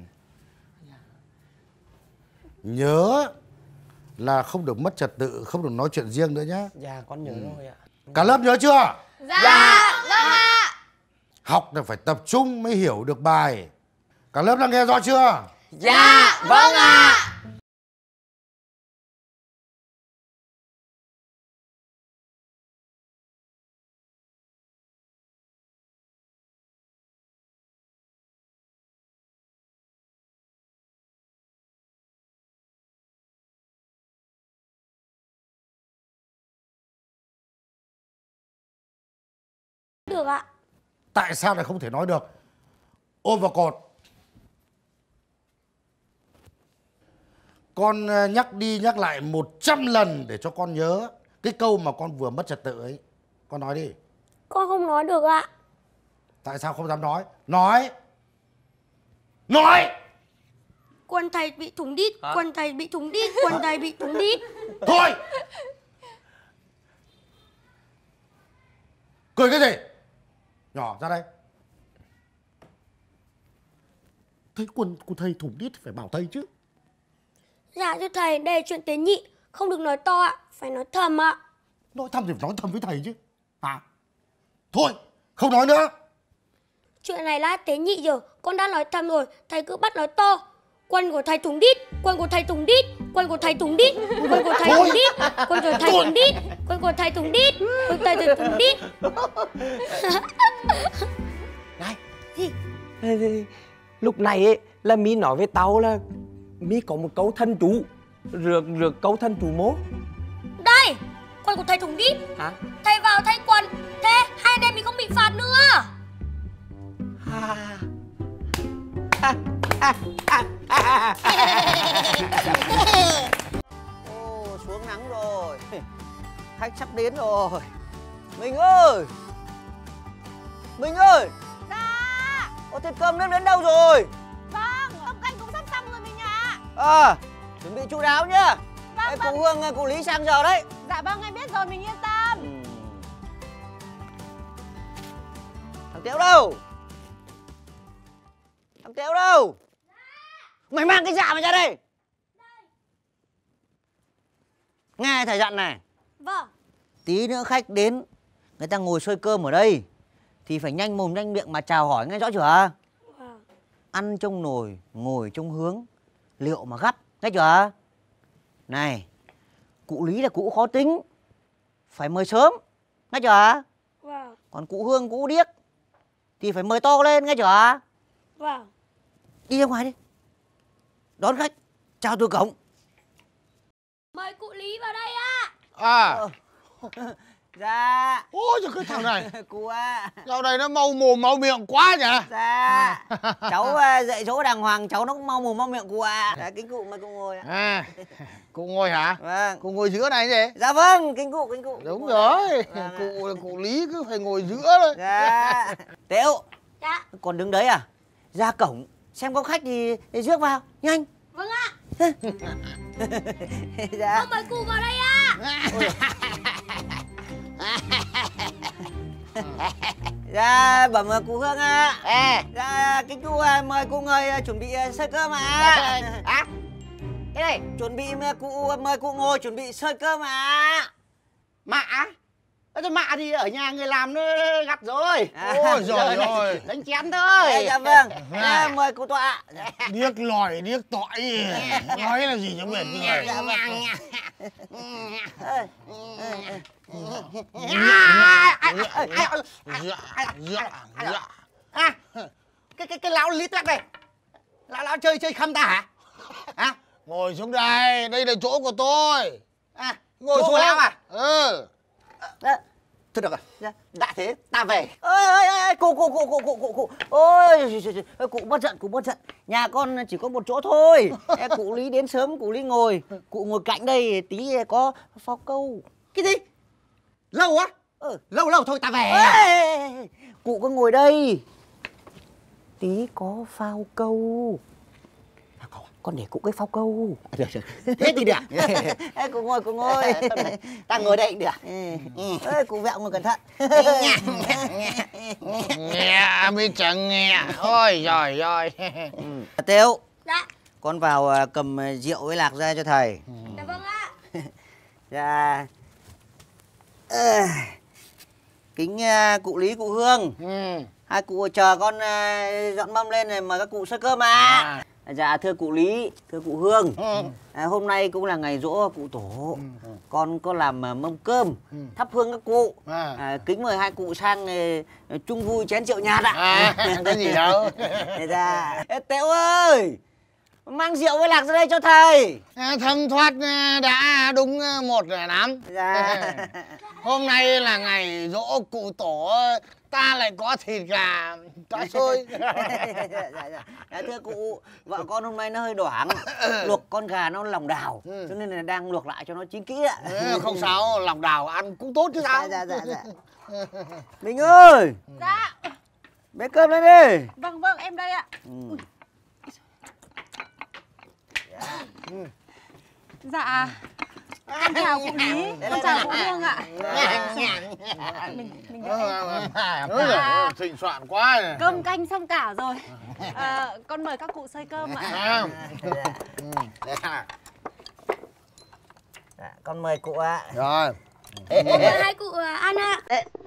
Nhớ là không được mất trật tự, không được nói chuyện riêng nữa nhá. Dạ con nhớ rồi ạ. Cả lớp nhớ chưa? Dạ, vâng ạ. Học là phải tập trung mới hiểu được bài. Cả lớp đang nghe rõ chưa? Dạ vâng ạ. Được ạ. Tại sao lại không thể nói được? Ôm vào cột. Con nhắc đi nhắc lại 100 lần để cho con nhớ cái câu mà con vừa mất trật tự ấy. Con nói đi. Con không nói được ạ. Tại sao không dám nói? Nói. Nói. Quần thầy bị thủng đít, quần thầy bị thủng đít, quần thầy bị thủng đít. Thôi. Cười cái gì? Nhỏ ra đây. Thấy quần của thầy thủng đít phải bảo thầy chứ. Dạ thưa thầy, đây là chuyện tế nhị, không được nói to ạ, phải nói thầm ạ. Nói thầm thì phải nói thầm với thầy chứ. À. Thôi, không nói nữa. Chuyện này là tế nhị rồi, con đã nói thầm rồi, thầy cứ bắt nói to. Quần của thầy thủng đít, quần của thầy thủng đít, quần của thầy thủng đít, quần của thầy thủng đít, quần của thầy thủng đít, quần của thầy thủng đít, quần của thầy thủng đít. Này. Gì? Lúc này ấy là Mi nói với tao là Mi có một câu thân chú. Rược câu thân chú mố. Đây, quần của thầy thủng đít. Hả? Thầy vào thay quần, thế hai anh em mình không bị phạt nữa. Ô, xuống nắng rồi. Khách sắp đến rồi. Mình ơi. Mình ơi. Dạ. Ô, thế cơm nước đến đâu rồi? Vâng, cơm canh cũng sắp xong rồi mình ạ. Chuẩn bị chu đáo nhá. Vâng, Cụ Hương, cụ Lý sang giờ đấy. Dạ vâng, em biết rồi, mình yên tâm. Thằng Tiếu đâu? Thằng Tiếu đâu? Mày mang cái dạ mày ra đây. Nghe thầy dặn này. Vâng. Tí nữa khách đến, người ta ngồi xơi cơm ở đây thì phải nhanh mồm nhanh miệng mà chào hỏi, nghe rõ chưa? Vâng. Ăn trong nồi, ngồi trong hướng, liệu mà gắp, nghe chưa? Này, cụ Lý là cụ khó tính, phải mời sớm, nghe chưa? Vâng. Còn cụ Hương, cụ điếc thì phải mời to lên, nghe chưa? Vâng. Đi ra ngoài đi. Đón khách, chào từ cổng. Mời cụ Lý vào đây ạ. Dạ. Ôi giời, cái thằng này Cụ ạ. dạo này nó mau mồm mau miệng quá nhỉ. Dạ. Cháu dạy dỗ đàng hoàng, cháu nó cũng mau mồm mau miệng cụ ạ. Dạ, kính cụ mời cụ ngồi ạ. Cụ ngồi hả? Vâng. Cụ ngồi giữa này gì? Dạ vâng, kính cụ, kính cụ. Đúng rồi. Vâng. Cụ là cụ Lý cứ phải ngồi giữa thôi. Dạ. Tiếu. Dạ. Còn đứng đấy à? Ra cổng xem có khách thì rước vào, nhanh. Vâng ạ. Dạ. Mời cụ vào đây ạ. Dạ, bẩm cụ Hương ạ. Dạ, kính cụ mời cụ ngồi chuẩn bị xơi cơm ạ. Cái này, chuẩn bị mời cụ ngồi chuẩn bị xơi cơm ạ. Mạ? Thế mạ thì ở nhà người làm nó gặt rồi. Ôi giời ơi, đánh chén thôi. Dạ vâng. Dạ, mời cụ tọa. Điếc lòi, điếc tọi gì. Nói là gì cho mệt người. Dạ vâng. Cái lão Lý Tuét này, lão chơi khăm ta hả? Hả? Ngồi xuống đây, đây là chỗ của tôi. Ngồi Chỗ xuống. của lão à? Ừ. Thôi được rồi, đã thế ta về. Ơi, cụ. Ôi, cụ bất giận. Nhà con chỉ có một chỗ thôi. Cụ Lý đến sớm, cụ Lý ngồi. Cụ ngồi cạnh đây tí có phao câu. Cái gì? Lâu á? Lâu thôi ta về. Cụ có ngồi đây. Tí có phao câu. Con để cụ cái phao câu. Được. Thế thì được. Cụ ngồi. Ta ngồi đây cũng được. Cụ vẹo ngồi cẩn thận. Nghe mới chẳng nghe. Ôi giời ơi. Tếu. Dạ. Con vào cầm rượu với lạc ra cho thầy. Dạ vâng ạ. Dạ. Kính cụ Lý, cụ Hương. Hai cụ chờ con dọn mâm lên này mời các cụ xơi cơm ạ. Dạ thưa cụ Lý, thưa cụ Hương. Hôm nay cũng là ngày giỗ cụ Tổ. Con có làm mâm cơm, thắp hương các cụ. Kính mời hai cụ sang chung vui chén rượu nhạt ạ. Cái gì đâu. Dạ. Tẹo ơi, mang rượu với lạc ra đây cho thầy. Thâm thoát đã đúng 1:05. Dạ. Hôm nay là ngày giỗ cụ Tổ, ta lại có thịt gà cá xôi. Dạ, thưa cụ, vợ con hôm nay nó hơi đoảng. Luộc con gà nó lòng đào, cho nên là đang luộc lại cho nó chín kỹ ạ. Không sao, lòng đào ăn cũng tốt chứ sao. Dạ. Mình ơi. Dạ. Bế cơm lên đi. Vâng, em đây ạ. Dạ. Con chào cụ Lý, con chào cụ Hương ạ. Mình Thịnh soạn quá này. cơm canh xong cả rồi. Con mời các cụ xơi cơm ạ. Dạ, con mời cụ ạ. Rồi. Hai cụ ăn ạ.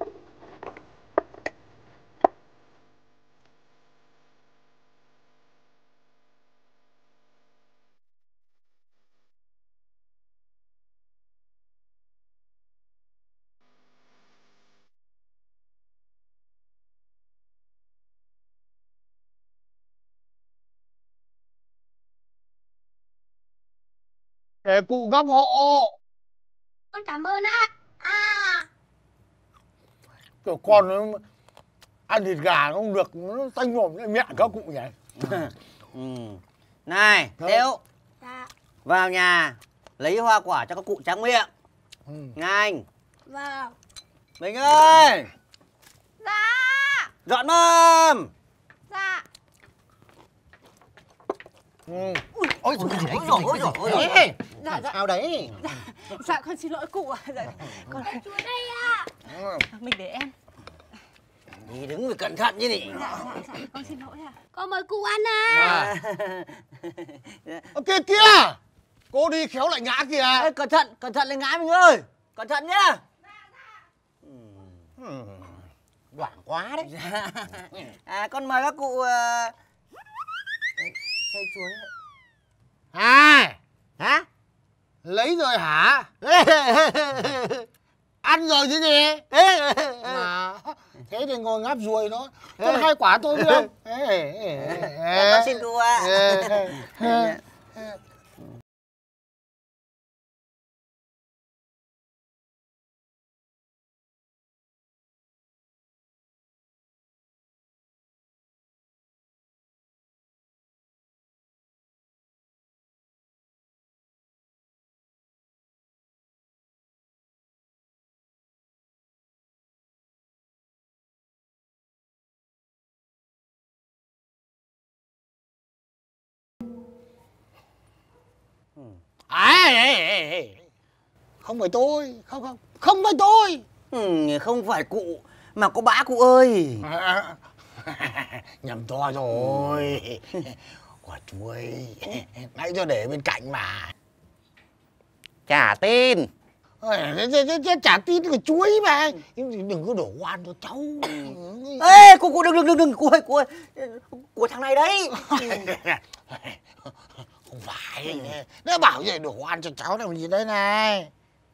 Để cụ gấp hộ. Con cảm ơn ạ. Kiểu con nó ăn thịt gà nó không được, nó tanh mồm cái miệng các cụ nhỉ. Này, Tếu. Dạ. Vào nhà lấy hoa quả cho các cụ tráng miệng. Nhanh. Vâng. Mình ơi. Dạ. Dọn mâm. Dạ. Ôi Ôi. Dạ. sao đấy? Dạ con xin lỗi cụ ạ. Dạ. Con chú đây ạ. Mình để em. Đi đứng phải cẩn thận chứ nhỉ. Dạ, con xin lỗi ạ. Con mời cụ ăn à. Kia kia. Cô đi khéo lại ngã kìa. Ê, cẩn thận lên ngã mình ơi. Cẩn thận nhá. Đoảng quá đấy. Con mời các cụ xay chuối. Hả? Lấy rồi hả? Ăn rồi chứ gì? Mà thế thì ngồi ngáp ruồi nó. Con 2 quả tôi biết không? Con xin cụ ạ. Không phải tôi, không phải tôi. Không phải cụ mà có bã cụ ơi. Nhầm to rồi. Quả chuối nãy cho để bên cạnh mà. Chả tin. Chả tin cái chuối mà. Đừng có đổ oan cho cháu. Ê, cụ đừng, cụ ơi, của thằng này đấy. Không phải. Nó bảo gì đổ oan cho cháu làm gì đây này.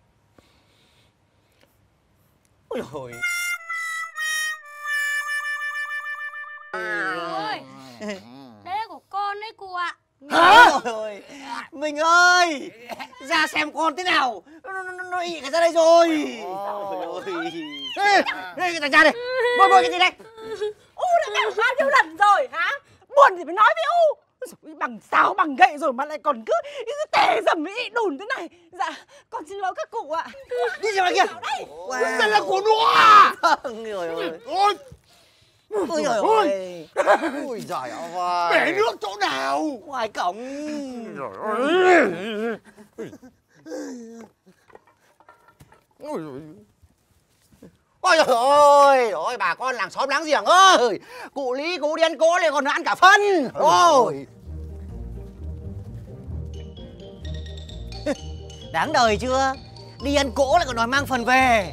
Ôi dồi. Ôi, đây là của con đấy cụ ạ. Hả? Ôi, mình ơi, ra xem con thế nào. Nó ị cả ra đây rồi. Ê, thằng cha này, bôi cái gì đây? U đã bảo bao nhiêu lần rồi hả? Buồn thì phải nói với U. Rồi, bằng sao bằng gậy rồi mà lại còn cứ tè dầm ý đùn thế này. Dạ, con xin lỗi các cụ ạ. Đi ra ngoài kia. Wow. Đây là của nó à? Ôi ôi. Ôi, Ôi trời ơi. Ôi giời ơi. bể nước chỗ nào? Ngoài cổng. Ôi trời ơi, ôi bà con làng xóm láng giềng ơi. Cụ Lý, cụ Điên cố này còn ăn cả phân. Ôi. Đáng đời chưa? Đi ăn cỗ lại còn đòi mang phần về.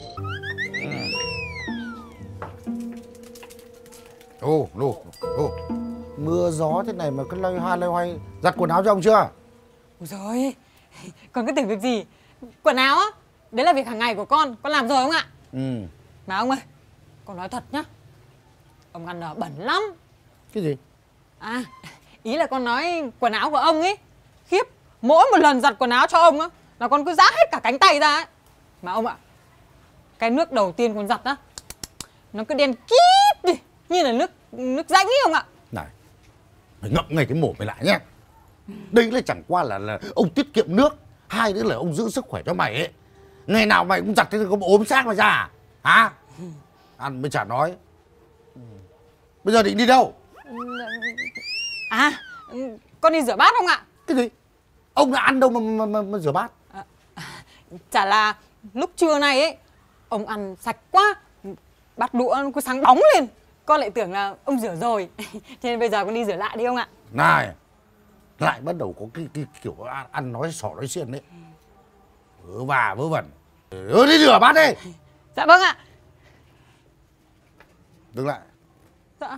Ô, mưa gió thế này mà cứ loay hoay giặt quần áo cho ông chưa? Ôi rồi, con cứ tưởng việc gì. Quần áo á, đấy là việc hàng ngày của con làm rồi không ạ? Ừ. Mà ông ơi, con nói thật nhá, ông ăn bẩn lắm. Cái gì? À, ý là con nói quần áo của ông ấy, khiếp, mỗi một lần giặt quần áo cho ông á là con cứ rã hết cả cánh tay ra ấy. Mà ông ạ, cái nước đầu tiên con giặt á, nó cứ đen kíp đi, như là nước rãnh ấy ông ạ. Này, mày ngậm ngay cái mồm mày lại nhá. Đây là chẳng qua là ông tiết kiệm nước, hai nữa là ông giữ sức khỏe cho mày ấy. Ngày nào mày cũng giặt thế có ốm xác mà ra hả? Ăn mới chả nói. Bây giờ định đi đâu? À, con đi rửa bát không ạ? Cái gì? Ông đã ăn đâu mà rửa bát? Chả là lúc trưa này ấy, ông ăn sạch quá, bát đũa nó cứ sáng bóng lên. Con lại tưởng là ông rửa rồi. Cho nên bây giờ con đi rửa lại đi ông ạ. Này, lại bắt đầu có cái kiểu ăn nói sỏ nói xiên đấy. Vớ vẩn. Đi rửa bát đi. Dạ vâng ạ. Dừng lại. Dạ.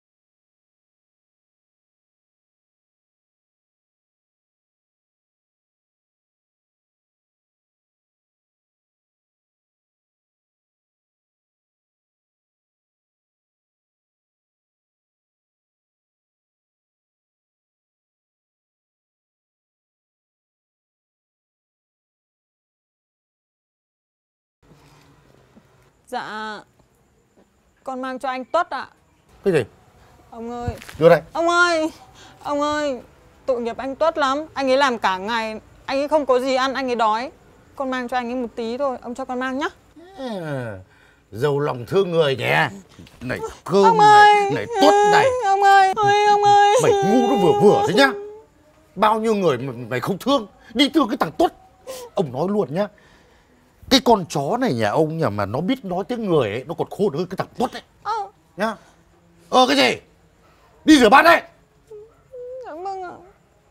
Dạ, con mang cho anh Tuất ạ. Cái gì? Ông ơi. Đưa đây. Ông ơi, tội nghiệp anh Tuất lắm. Anh ấy làm cả ngày, anh ấy không có gì ăn, anh ấy đói. Con mang cho anh ấy một tí thôi, ông cho con mang nhá. Giàu lòng thương người nhỉ. Này cơm Ông này, ơi. này Tuất này. Ông ơi, ông ơi. Mày ngu nó vừa thế nhá. Bao nhiêu người mày không thương, đi thương cái thằng Tuất. Ông nói luôn nhá. Cái con chó này nhà ông mà nó biết nói tiếng người ấy, nó còn khôn hơn cái thằng Tuất ấy. Nhá. Cái gì? Đi rửa bát đây. Dạ vâng ạ.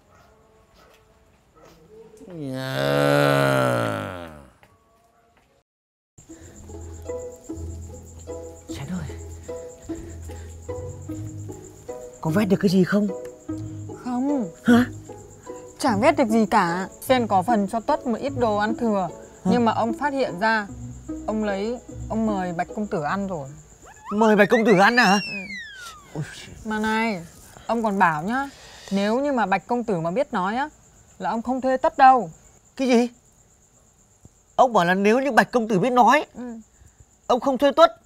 Chén ơi, có vét được cái gì không? Không. Hả? Chẳng vét được gì cả. Sen có phần cho Tuất một ít đồ ăn thừa. Nhưng mà ông phát hiện ra, ông mời Bạch công tử ăn rồi. Mời Bạch công tử ăn à? Mà này, ông còn bảo nhá, nếu như mà Bạch công tử mà biết nói á, là ông không thuê Tất đâu. Cái gì? Ông bảo là nếu như Bạch công tử biết nói, ông không thuê Tuất.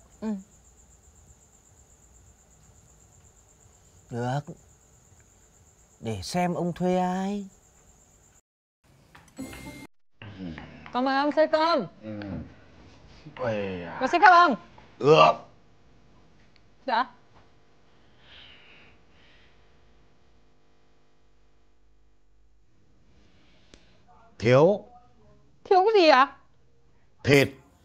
Được. Để xem ông thuê ai. Con mời ông xơi cơm. Có xin phép ông? Được. Dạ. Thiếu. Thiếu cái gì ạ? Thịt.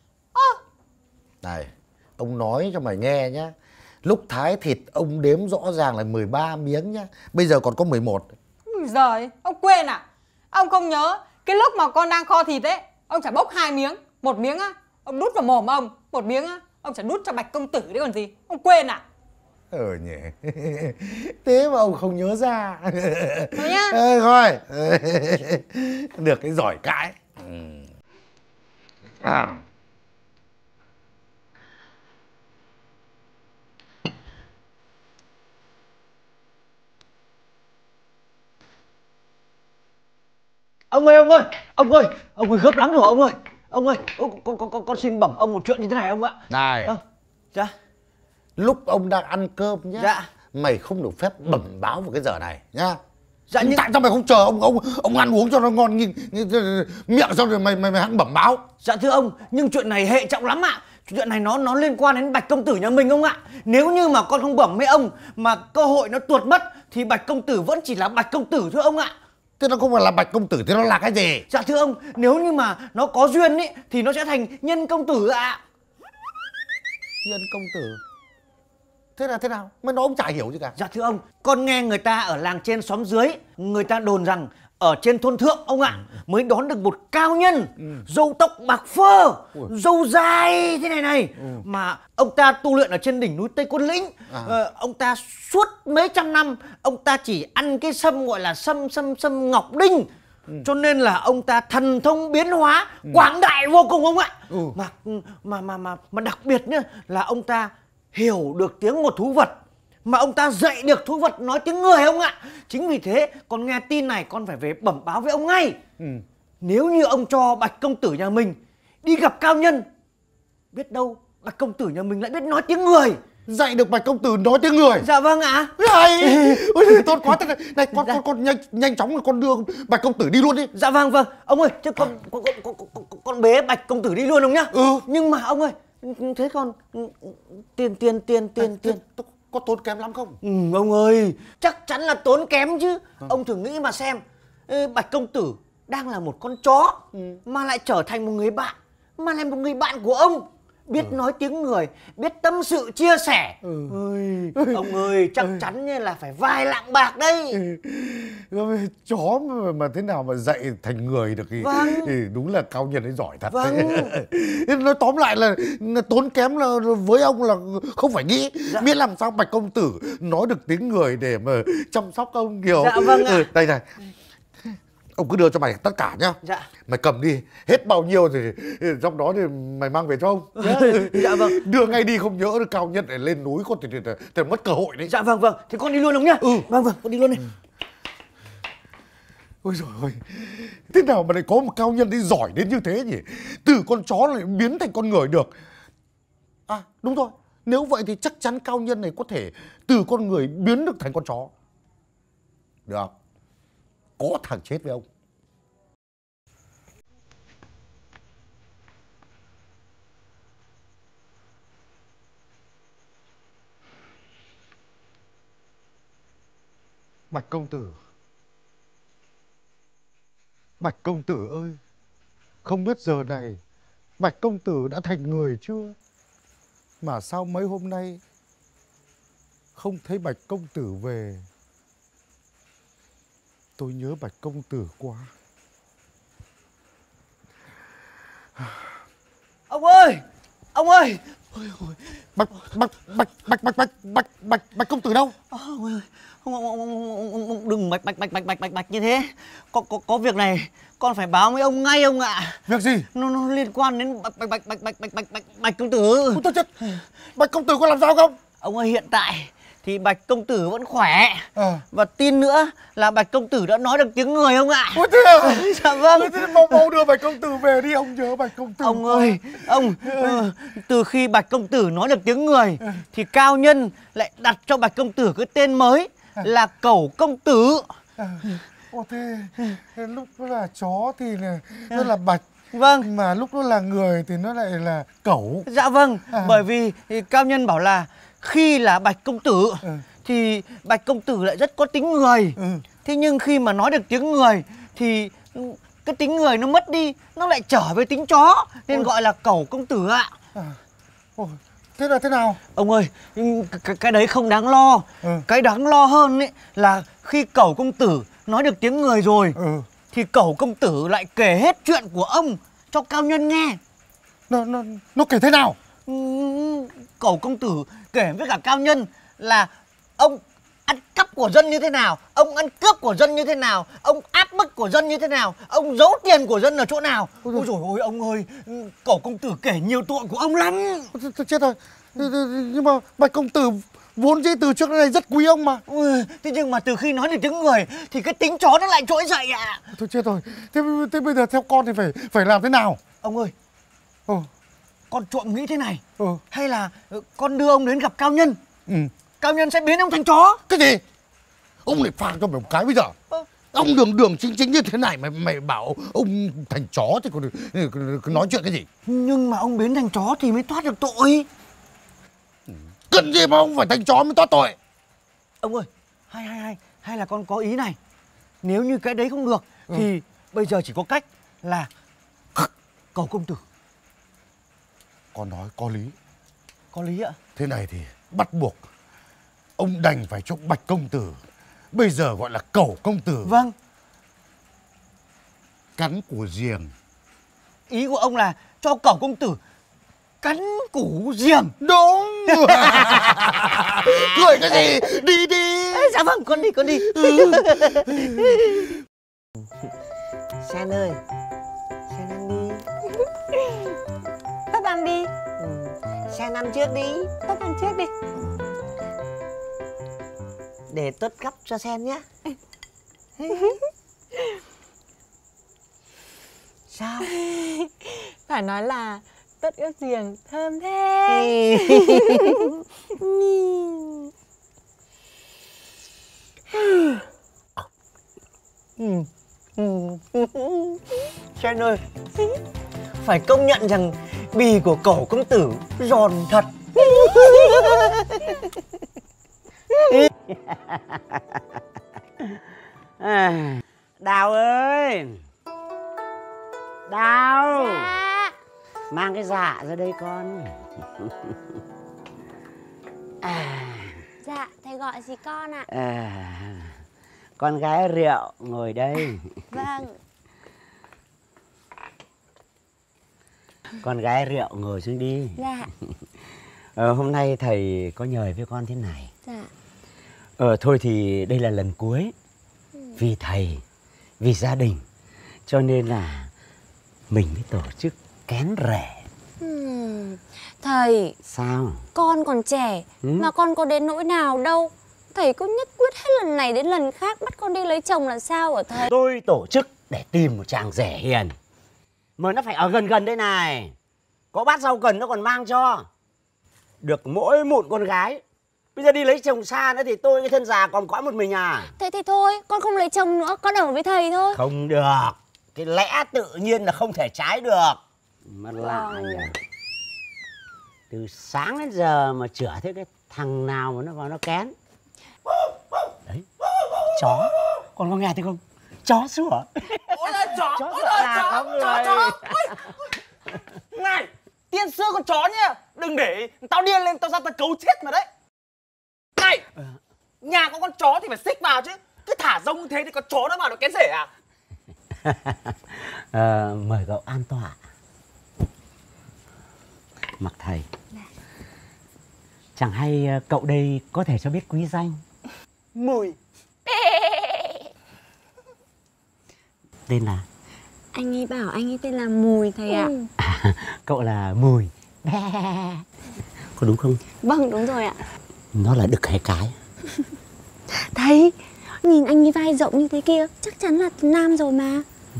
Này, ông nói cho mày nghe nhá. Lúc thái thịt ông đếm rõ ràng là 13 miếng nhá. Bây giờ còn có 11. Ui giời, ông quên à? Ông không nhớ cái lúc mà con đang kho thịt ấy, ông chả bốc 2 miếng. Một miếng á, ông đút vào mồm ông. Một miếng á, ông chả đút cho Bạch công tử đấy còn gì. Ông quên à? Nhỉ. Thế mà ông không nhớ ra. Thôi nhá. Thôi. Được cái giỏi cãi. Ông ơi, ông ơi gấp lắm rồi ông ơi. Ông ơi, con xin bẩm ông một chuyện như thế này ông ạ. Này, Dạ. lúc ông đang ăn cơm nhá. Dạ. Mày không được phép bẩm báo vào cái giờ này nhá. Dạ nhưng tại sao mày không chờ ông ăn uống cho nó ngon miệng xong rồi mày hẵng bẩm báo? Dạ thưa ông, nhưng chuyện này hệ trọng lắm ạ. Chuyện này nó liên quan đến Bạch công tử nhà mình ông ạ. Nếu như mà con không bẩm với ông mà cơ hội nó tuột mất thì Bạch công tử vẫn chỉ là Bạch công tử thưa ông ạ. Thế nó không phải là Bạch công tử, thế nó là cái gì? Dạ thưa ông, nếu như mà nó có duyên ý thì nó sẽ thành Nhân công tử ạ. Nhân công tử? Thế là thế nào? Mới nói ông chả hiểu gì cả. Dạ thưa ông, con nghe người ta ở làng trên xóm dưới, người ta đồn rằng ở trên thôn thượng ông ạ, mới đón được một cao nhân, râu tóc bạc phơ, râu dài thế này mà ông ta tu luyện ở trên đỉnh núi Tây Quân Lĩnh. Ông ta suốt mấy trăm năm ông ta chỉ ăn cái sâm gọi là sâm ngọc đinh. Cho nên là ông ta thần thông biến hóa quảng đại vô cùng ông ạ. Mà đặc biệt nhá là ông ta hiểu được tiếng một thú vật, mà ông ta dạy được thú vật nói tiếng người ông ạ. Chính vì thế con nghe tin này con phải về bẩm báo với ông ngay. Nếu như ông cho Bạch công tử nhà mình đi gặp cao nhân, biết đâu Bạch công tử nhà mình lại biết nói tiếng người. Dạy được Bạch công tử nói tiếng người? Dạ vâng ạ. Ôi tốt quá. Thế này con nhanh chóng con đưa Bạch công tử đi luôn đi. Dạ vâng. Ông ơi, chứ con bế Bạch công tử đi luôn ông nhá. Nhưng mà ông ơi, thế còn tiền có tốn kém lắm không? Ông ơi, chắc chắn là tốn kém chứ. Ông thử nghĩ mà xem, Bạch công tử đang là một con chó mà lại trở thành một người bạn, mà là một người bạn của ông, biết nói tiếng người, biết tâm sự chia sẻ. Ông ơi, chắc chắn như là phải vài lạng bạc đây. Chó mà thế nào mà dạy thành người được thì, thì đúng là cao nhân ấy giỏi thật. Nói tóm lại là tốn kém là với ông là không phải nghĩ. Biết làm sao Bạch công tử nói được tiếng người để mà chăm sóc ông kiểu. Dạ vâng ạ. Đây này, ông cứ đưa cho mày tất cả nhá. Dạ. Mày cầm đi, hết bao nhiêu thì trong đó thì mày mang về cho ông. Dạ vâng. Đưa ngay đi, không nhớ được cao nhân để lên núi có thể mất cơ hội đấy. Dạ vâng. Thì con đi luôn ông nhá. Vâng, con đi luôn đi. Ôi dồi ôi, thế nào mà lại có một cao nhân đi giỏi đến như thế nhỉ? Từ con chó lại biến thành con người được. À đúng rồi, nếu vậy thì chắc chắn cao nhân này có thể từ con người biến được thành con chó. Được, có thằng chết với ông. Bạch công tử, Bạch công tử ơi, không biết giờ này Bạch công tử đã thành người chưa? Mà sao mấy hôm nay không thấy Bạch công tử về? Tôi nhớ Bạch công tử quá. Ông ơi! Bạch công tử đâu? Ông ơi, ông đừng bạch như thế. Có việc này con phải báo với ông ngay ông ạ. Việc gì? Nó liên quan đến Bạch công tử. Tôi chết. Bạch công tử có làm sao không? Ông ơi, hiện tại thì Bạch công tử vẫn khỏe. Và tin nữa là Bạch công tử đã nói được tiếng người ông ạ. Ôi thế à? Dạ vâng. Thế mau đưa Bạch công tử về đi, ông nhớ Bạch công tử. Ông ơi, từ khi Bạch công tử nói được tiếng người thì cao nhân lại đặt cho Bạch công tử cái tên mới là Cẩu công tử. Ồ thế lúc nó là chó thì nó là Bạch. Vâng. Mà lúc nó là người thì nó lại là Cẩu. Dạ vâng. Bởi vì cao nhân bảo là khi là Bạch công tử thì Bạch công tử lại rất có tính người. Thế nhưng khi mà nói được tiếng người thì cái tính người nó mất đi, nó lại trở về tính chó, nên gọi là Cẩu công tử ạ. Thế là thế nào? Ông ơi, cái đấy không đáng lo. Cái đáng lo hơn ấy là khi Cẩu công tử nói được tiếng người rồi thì Cẩu công tử lại kể hết chuyện của ông cho cao nhân nghe. Nó kể thế nào? Cẩu công tử kể với cả cao nhân là ông ăn cắp của dân như thế nào, ông ăn cướp của dân như thế nào, ông áp bức của dân như thế nào, ông giấu tiền của dân ở chỗ nào. Ôi dồi ôi ông ơi, Cẩu công tử kể nhiều tội của ông lắm. Tôi chết rồi. Nhưng mà Bạch công tử Vốn dĩ từ trước đến nay rất quý ông mà. Thế nhưng mà từ khi nói đến tiếng người thì cái tính chó nó lại trỗi dậy ạ. Thôi chết rồi. Thế bây giờ theo con thì phải làm thế nào? Ông ơi, con trộm nghĩ thế này. Ừ. Hay là con đưa ông đến gặp cao nhân. Ừ. Cao nhân sẽ biến ông thành chó. Cái gì? Ông lại phạt cho mày một cái bây giờ. Ông đường chính như thế này mày bảo ông thành chó thì còn nói chuyện cái gì? Nhưng mà ông biến thành chó thì mới thoát được tội. Cần gì mà ông phải thành chó mới thoát tội? Ông ơi, hay là con có ý này. Nếu như cái đấy không được thì bây giờ chỉ có cách là cầu công tử. Con nói có lý. Có lý ạ. Thế này thì bắt buộc ông đành phải cho Bạch công tử, bây giờ gọi là Cẩu công tử. Vâng. Cắn củ giềng. Ý của ông là cho Cẩu công tử cắn củ giềng. Đúng. Cười cái gì? Đi đi. Dạ vâng, con đi. Sen ơi, Sen ăn đi. Tất ăn đi. Sen ăn trước đi. Tất ăn trước đi. Để Tất gắp cho Sen nhé. Sao? Phải nói là Tất ướp giềng thơm thế. Sen ơi, phải công nhận rằng bì của Cẩu công tử giòn thật. Đào ơi, Đào. Dạ. Mang cái dạ ra đây con. Dạ, thầy gọi gì con ạ? Con gái Rượu ngồi đây. Vâng. Con gái Rượu ngồi xuống đi. Dạ. Hôm nay thầy có nhờ với con thế này. Dạ. Thôi thì đây là lần cuối. Vì thầy, vì gia đình, cho nên là mình mới tổ chức kén rể. Thầy, Sao? con còn trẻ mà con có đến nỗi nào đâu. Thầy cứ nhất quyết hết lần này đến lần khác bắt con đi lấy chồng là sao hả thầy? Tôi tổ chức để tìm một chàng rể hiền, mà nó phải ở gần gần đây này. Có bát rau cần nó còn mang cho. Được mỗi một con gái. Bây giờ đi lấy chồng xa nữa thì tôi cái thân già còn cõi một mình à? Thế thì thôi, con không lấy chồng nữa, con ở với thầy thôi. Không được. Cái lẽ tự nhiên là không thể trái được. Mà lạ nhỉ. Từ sáng đến giờ mà chữa thấy cái thằng nào mà nó vào nó kén. Đấy, chó. Con có nghe thấy không? Chó sủa. Ôi là chó. Chó Ôi sợ là là chó. có người. Chó. Này, tiên sư con chó nhá. Đừng để tao điên lên tao ra tao cấu chết mà đấy. Này, nhà có con chó thì phải xích vào chứ. Cứ thả rông như thế thì con chó nó vào nó kén rể à? Mời cậu an tọa. Mặc thầy. Chẳng hay cậu đây có thể cho biết quý danh? Mùi. Tên là? Anh ấy bảo anh ấy tên là Mùi thầy ạ. Cậu là Mùi. Có đúng không? Vâng, đúng rồi ạ. Nó là đực hay cái? Thầy, nhìn anh ấy vai rộng như thế kia, chắc chắn là nam rồi mà.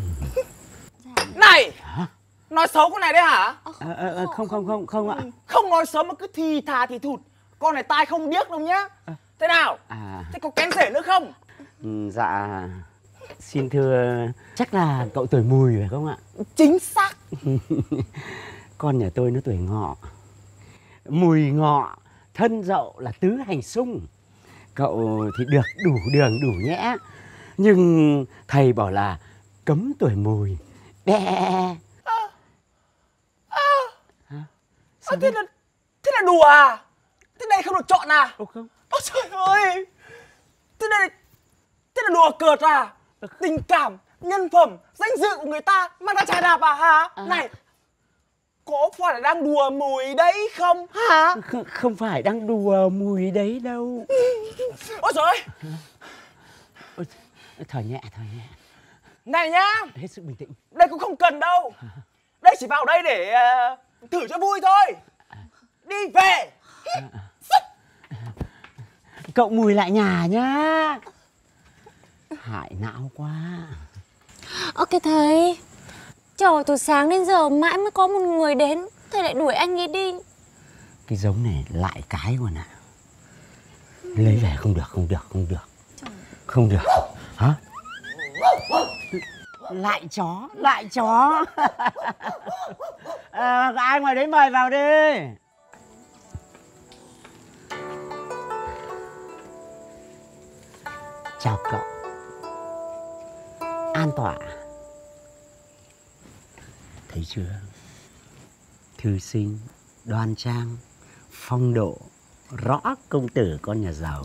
Này, nói xấu con này đấy hả? Không ạ. Không nói xấu mà cứ thì thà thì thụt. Con này tai không điếc đâu nhá. Thế nào? Thế có kén rể nữa không? Dạ, xin thưa, chắc là cậu tuổi Mùi phải không ạ? Chính xác. Con nhà tôi nó tuổi Ngọ. Mùi Ngọ, thân Dậu là tứ hành xung. Cậu thì được đủ đường đủ nhẽ. Nhưng thầy bảo là cấm tuổi Mùi. Thế là đùa à? Thế này không được chọn à? Không. Ôi trời ơi. Thế là đùa cợt à? Tình cảm, nhân phẩm, danh dự của người ta mang ra chà đạp à hả? Này, có phải là đang đùa Mùi đấy không hả? Không phải đang đùa Mùi đấy đâu. Ôi trời ơi. Thở nhẹ. Này nhá, Hết sức bình tĩnh. đây cũng không cần đâu. Đây chỉ vào đây để thử cho vui thôi. Đi về. cậu mùi lại nhà nhá. Hại não quá. Ok thầy, chờ từ sáng đến giờ mãi mới có một người đến, thầy lại đuổi anh ấy đi. Cái giống này lại cái còn ạ. Lấy về không được, không được, không được. Không được. Hả? Lại chó, lại chó. Ai ngoài đấy mời vào đi. Chào cậu. An tọa. Thấy chưa? Thư sinh, đoan trang, phong độ, rõ công tử con nhà giàu.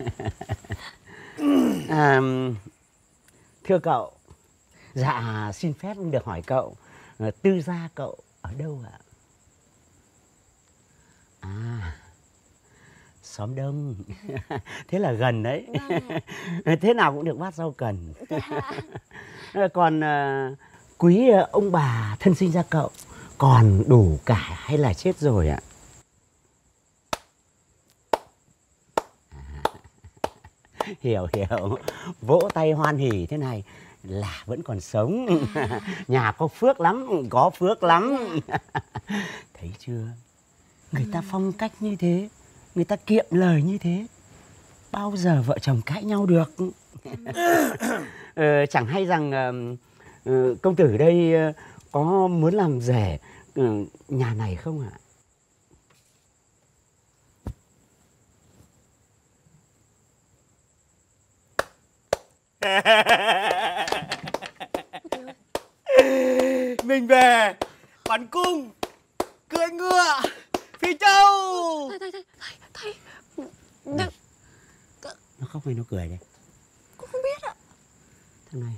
Thưa cậu, dạ xin phép được hỏi cậu, tư gia cậu ở đâu ạ? À, xóm Đông. Thế là gần đấy. Thế nào cũng được bát rau cần. Còn quý ông bà thân sinh ra cậu còn đủ cả hay là chết rồi ạ? Hiểu hiểu. Vỗ tay hoan hỉ thế này là vẫn còn sống. Nhà có phước lắm, có phước lắm. Thấy chưa? Người ta phong cách như thế, người ta kiệm lời như thế, bao giờ vợ chồng cãi nhau được. Chẳng hay rằng công tử đây có muốn làm rể nhà này không ạ? Mình về bắn cung, cưỡi ngựa, phi châu. Thầy. Nó khóc hay nó cười đấy? Cô không biết ạ. Thằng này.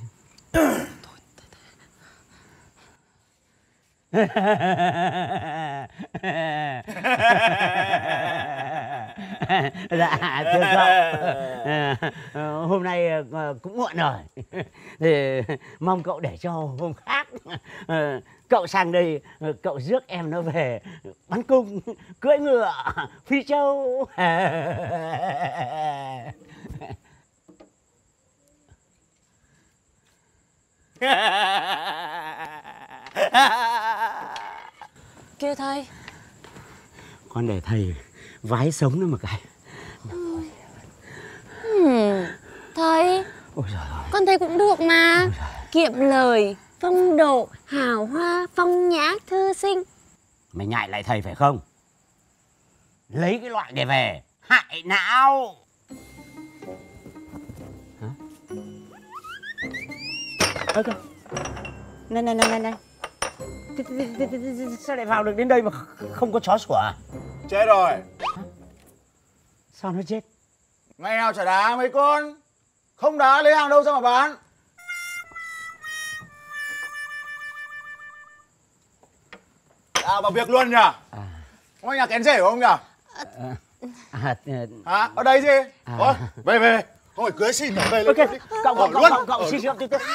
Dạ thưa cậu, hôm nay cũng muộn rồi, thì mong cậu để cho hôm khác. Cậu sang đây, cậu rước em nó về bắn cung, cưỡi ngựa, phi châu. Kìa thầy. Con để thầy vái sống nó mà cái. Thầy, Ôi giời ơi. con thấy cũng được mà. Kiệm lời, phong độ, hào hoa, phong nhã, thư sinh. Mày nhại lại thầy phải không? Lấy cái loại để về hại não. Hả? Ơ kìa. Này. Sao lại vào được đến đây mà không có chó sủa à? Chết rồi. Sao nó chết? Ngày nào chả đá mấy con. Không đá lấy hàng đâu ra mà bán. Vào việc luôn nhỉ? Ông anh nhà kén rể của ông nhỉ? Hả? Ở đây gì? Ôi, về. Không phải cưới xin mà về lên. Ok, cậu xin rượu từ từ.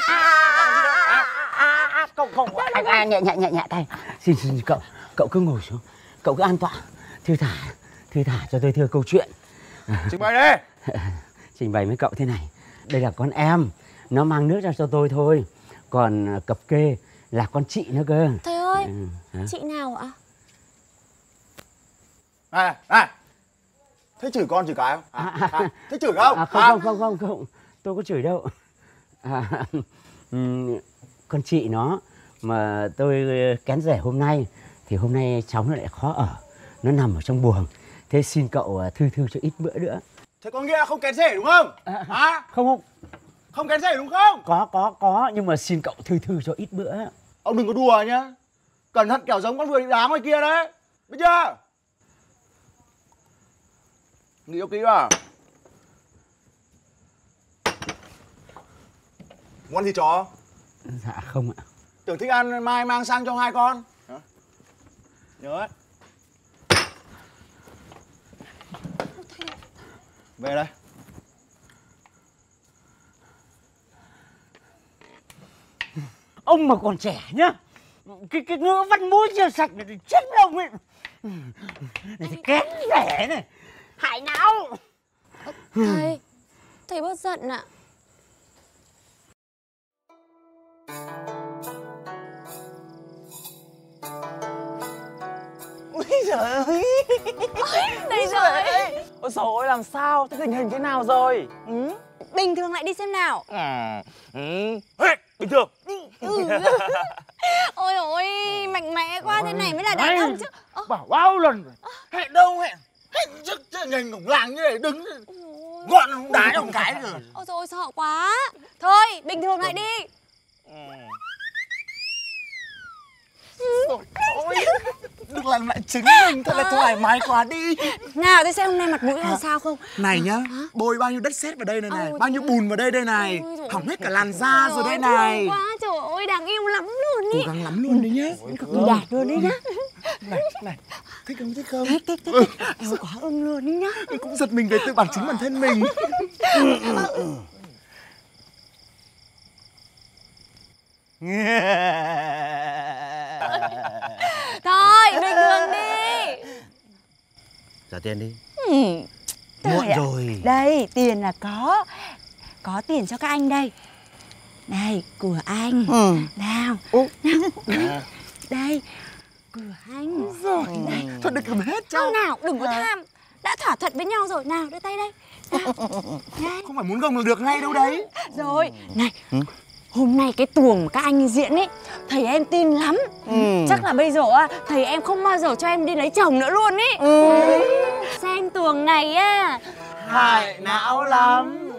Cậu nhẹ tay. Xin cậu cứ ngồi xuống. Cậu cứ an tọa, thư thả cho tôi thưa câu chuyện. Trình bày đi. Trình bày với cậu thế này. Đây là con em, nó mang nước ra cho tôi thôi. Còn cặp kê là con chị nữa cơ. Thầy ơi, chị nào ạ? Này. Thế chửi con chửi cái không? Thế chửi không? Không. Tôi có chửi đâu. Con chị nó mà tôi kén rể hôm nay, thì hôm nay cháu nó lại khó ở, nó nằm ở trong buồng. Thế xin cậu thư cho ít bữa nữa. Thế có nghĩa không kén rể đúng không? Hả? Không kén rể đúng không? Có, nhưng mà xin cậu thư cho ít bữa. Ông đừng có đùa nhá. Cẩn thận kẻo giống con vừa định đá ngoài kia đấy. Biết chưa? Nghĩ cho kỹ vào. Muốn ăn thịt chó? Dạ không ạ. Tưởng thích ăn mai mang sang cho hai con. Hả? Nhớ ấy. Về đây. Ông mà còn trẻ nhá, cái ngữ văn mũi chưa sạch này thì chết ông ấy. Này thì kén rẻ này, hại não. Thầy bớt giận ạ. Ôi trời ơi. Đây rồi. Ôi trời ơi, làm sao? Thế tình hình thế nào rồi? Bình thường lại đi xem nào. Bình thường. Ôi ôi, mạnh mẽ quá, thế này mới là đàn ông chứ. Bảo bao lần rồi. Hẹn đâu hẹn. Hẹn trước ngành cổng làng như này đứng gọn không đá trong cái rồi. Ôi trời ơi, sợ quá. Thôi, bình thường lại đi. Ôi, đừng làm lại chính mình, thật là thoải mái quá đi. Nào, tôi xem hôm nay mặt mũi là sao không? Này nhá, bôi bao nhiêu đất sét vào đây này, bao nhiêu bùn vào đây này, hỏng hết cả làn da rồi đây này. Quá, trời ơi, đáng yêu lắm luôn ý. Cố gắng lắm luôn đấy nhá. Cực kỳ đạt luôn đấy nhá. Này, thích không, thích không? Thích. Em quá ưng luôn đấy nhá. Mình cũng giật mình về tự bản chính bản thân mình. Thôi, bình thường đi. Trả tiền đi. Muộn rồi. Đây, tiền là có. Có tiền cho các anh đây. Đây, của anh. Nào. Đây, của anh. Đây. Thôi đừng cầm hết cho. Không nào, đừng có tham. Đã thỏa thuận với nhau rồi. Nào, đưa tay đây. Đây. Không phải muốn gồng là được ngay đâu đấy. Rồi, này. Hôm nay cái tuồng các anh diễn ấy, thầy em tin lắm. Chắc là bây giờ thầy em không bao giờ cho em đi lấy chồng nữa luôn ý. Xem tuồng này á, Hại não lắm.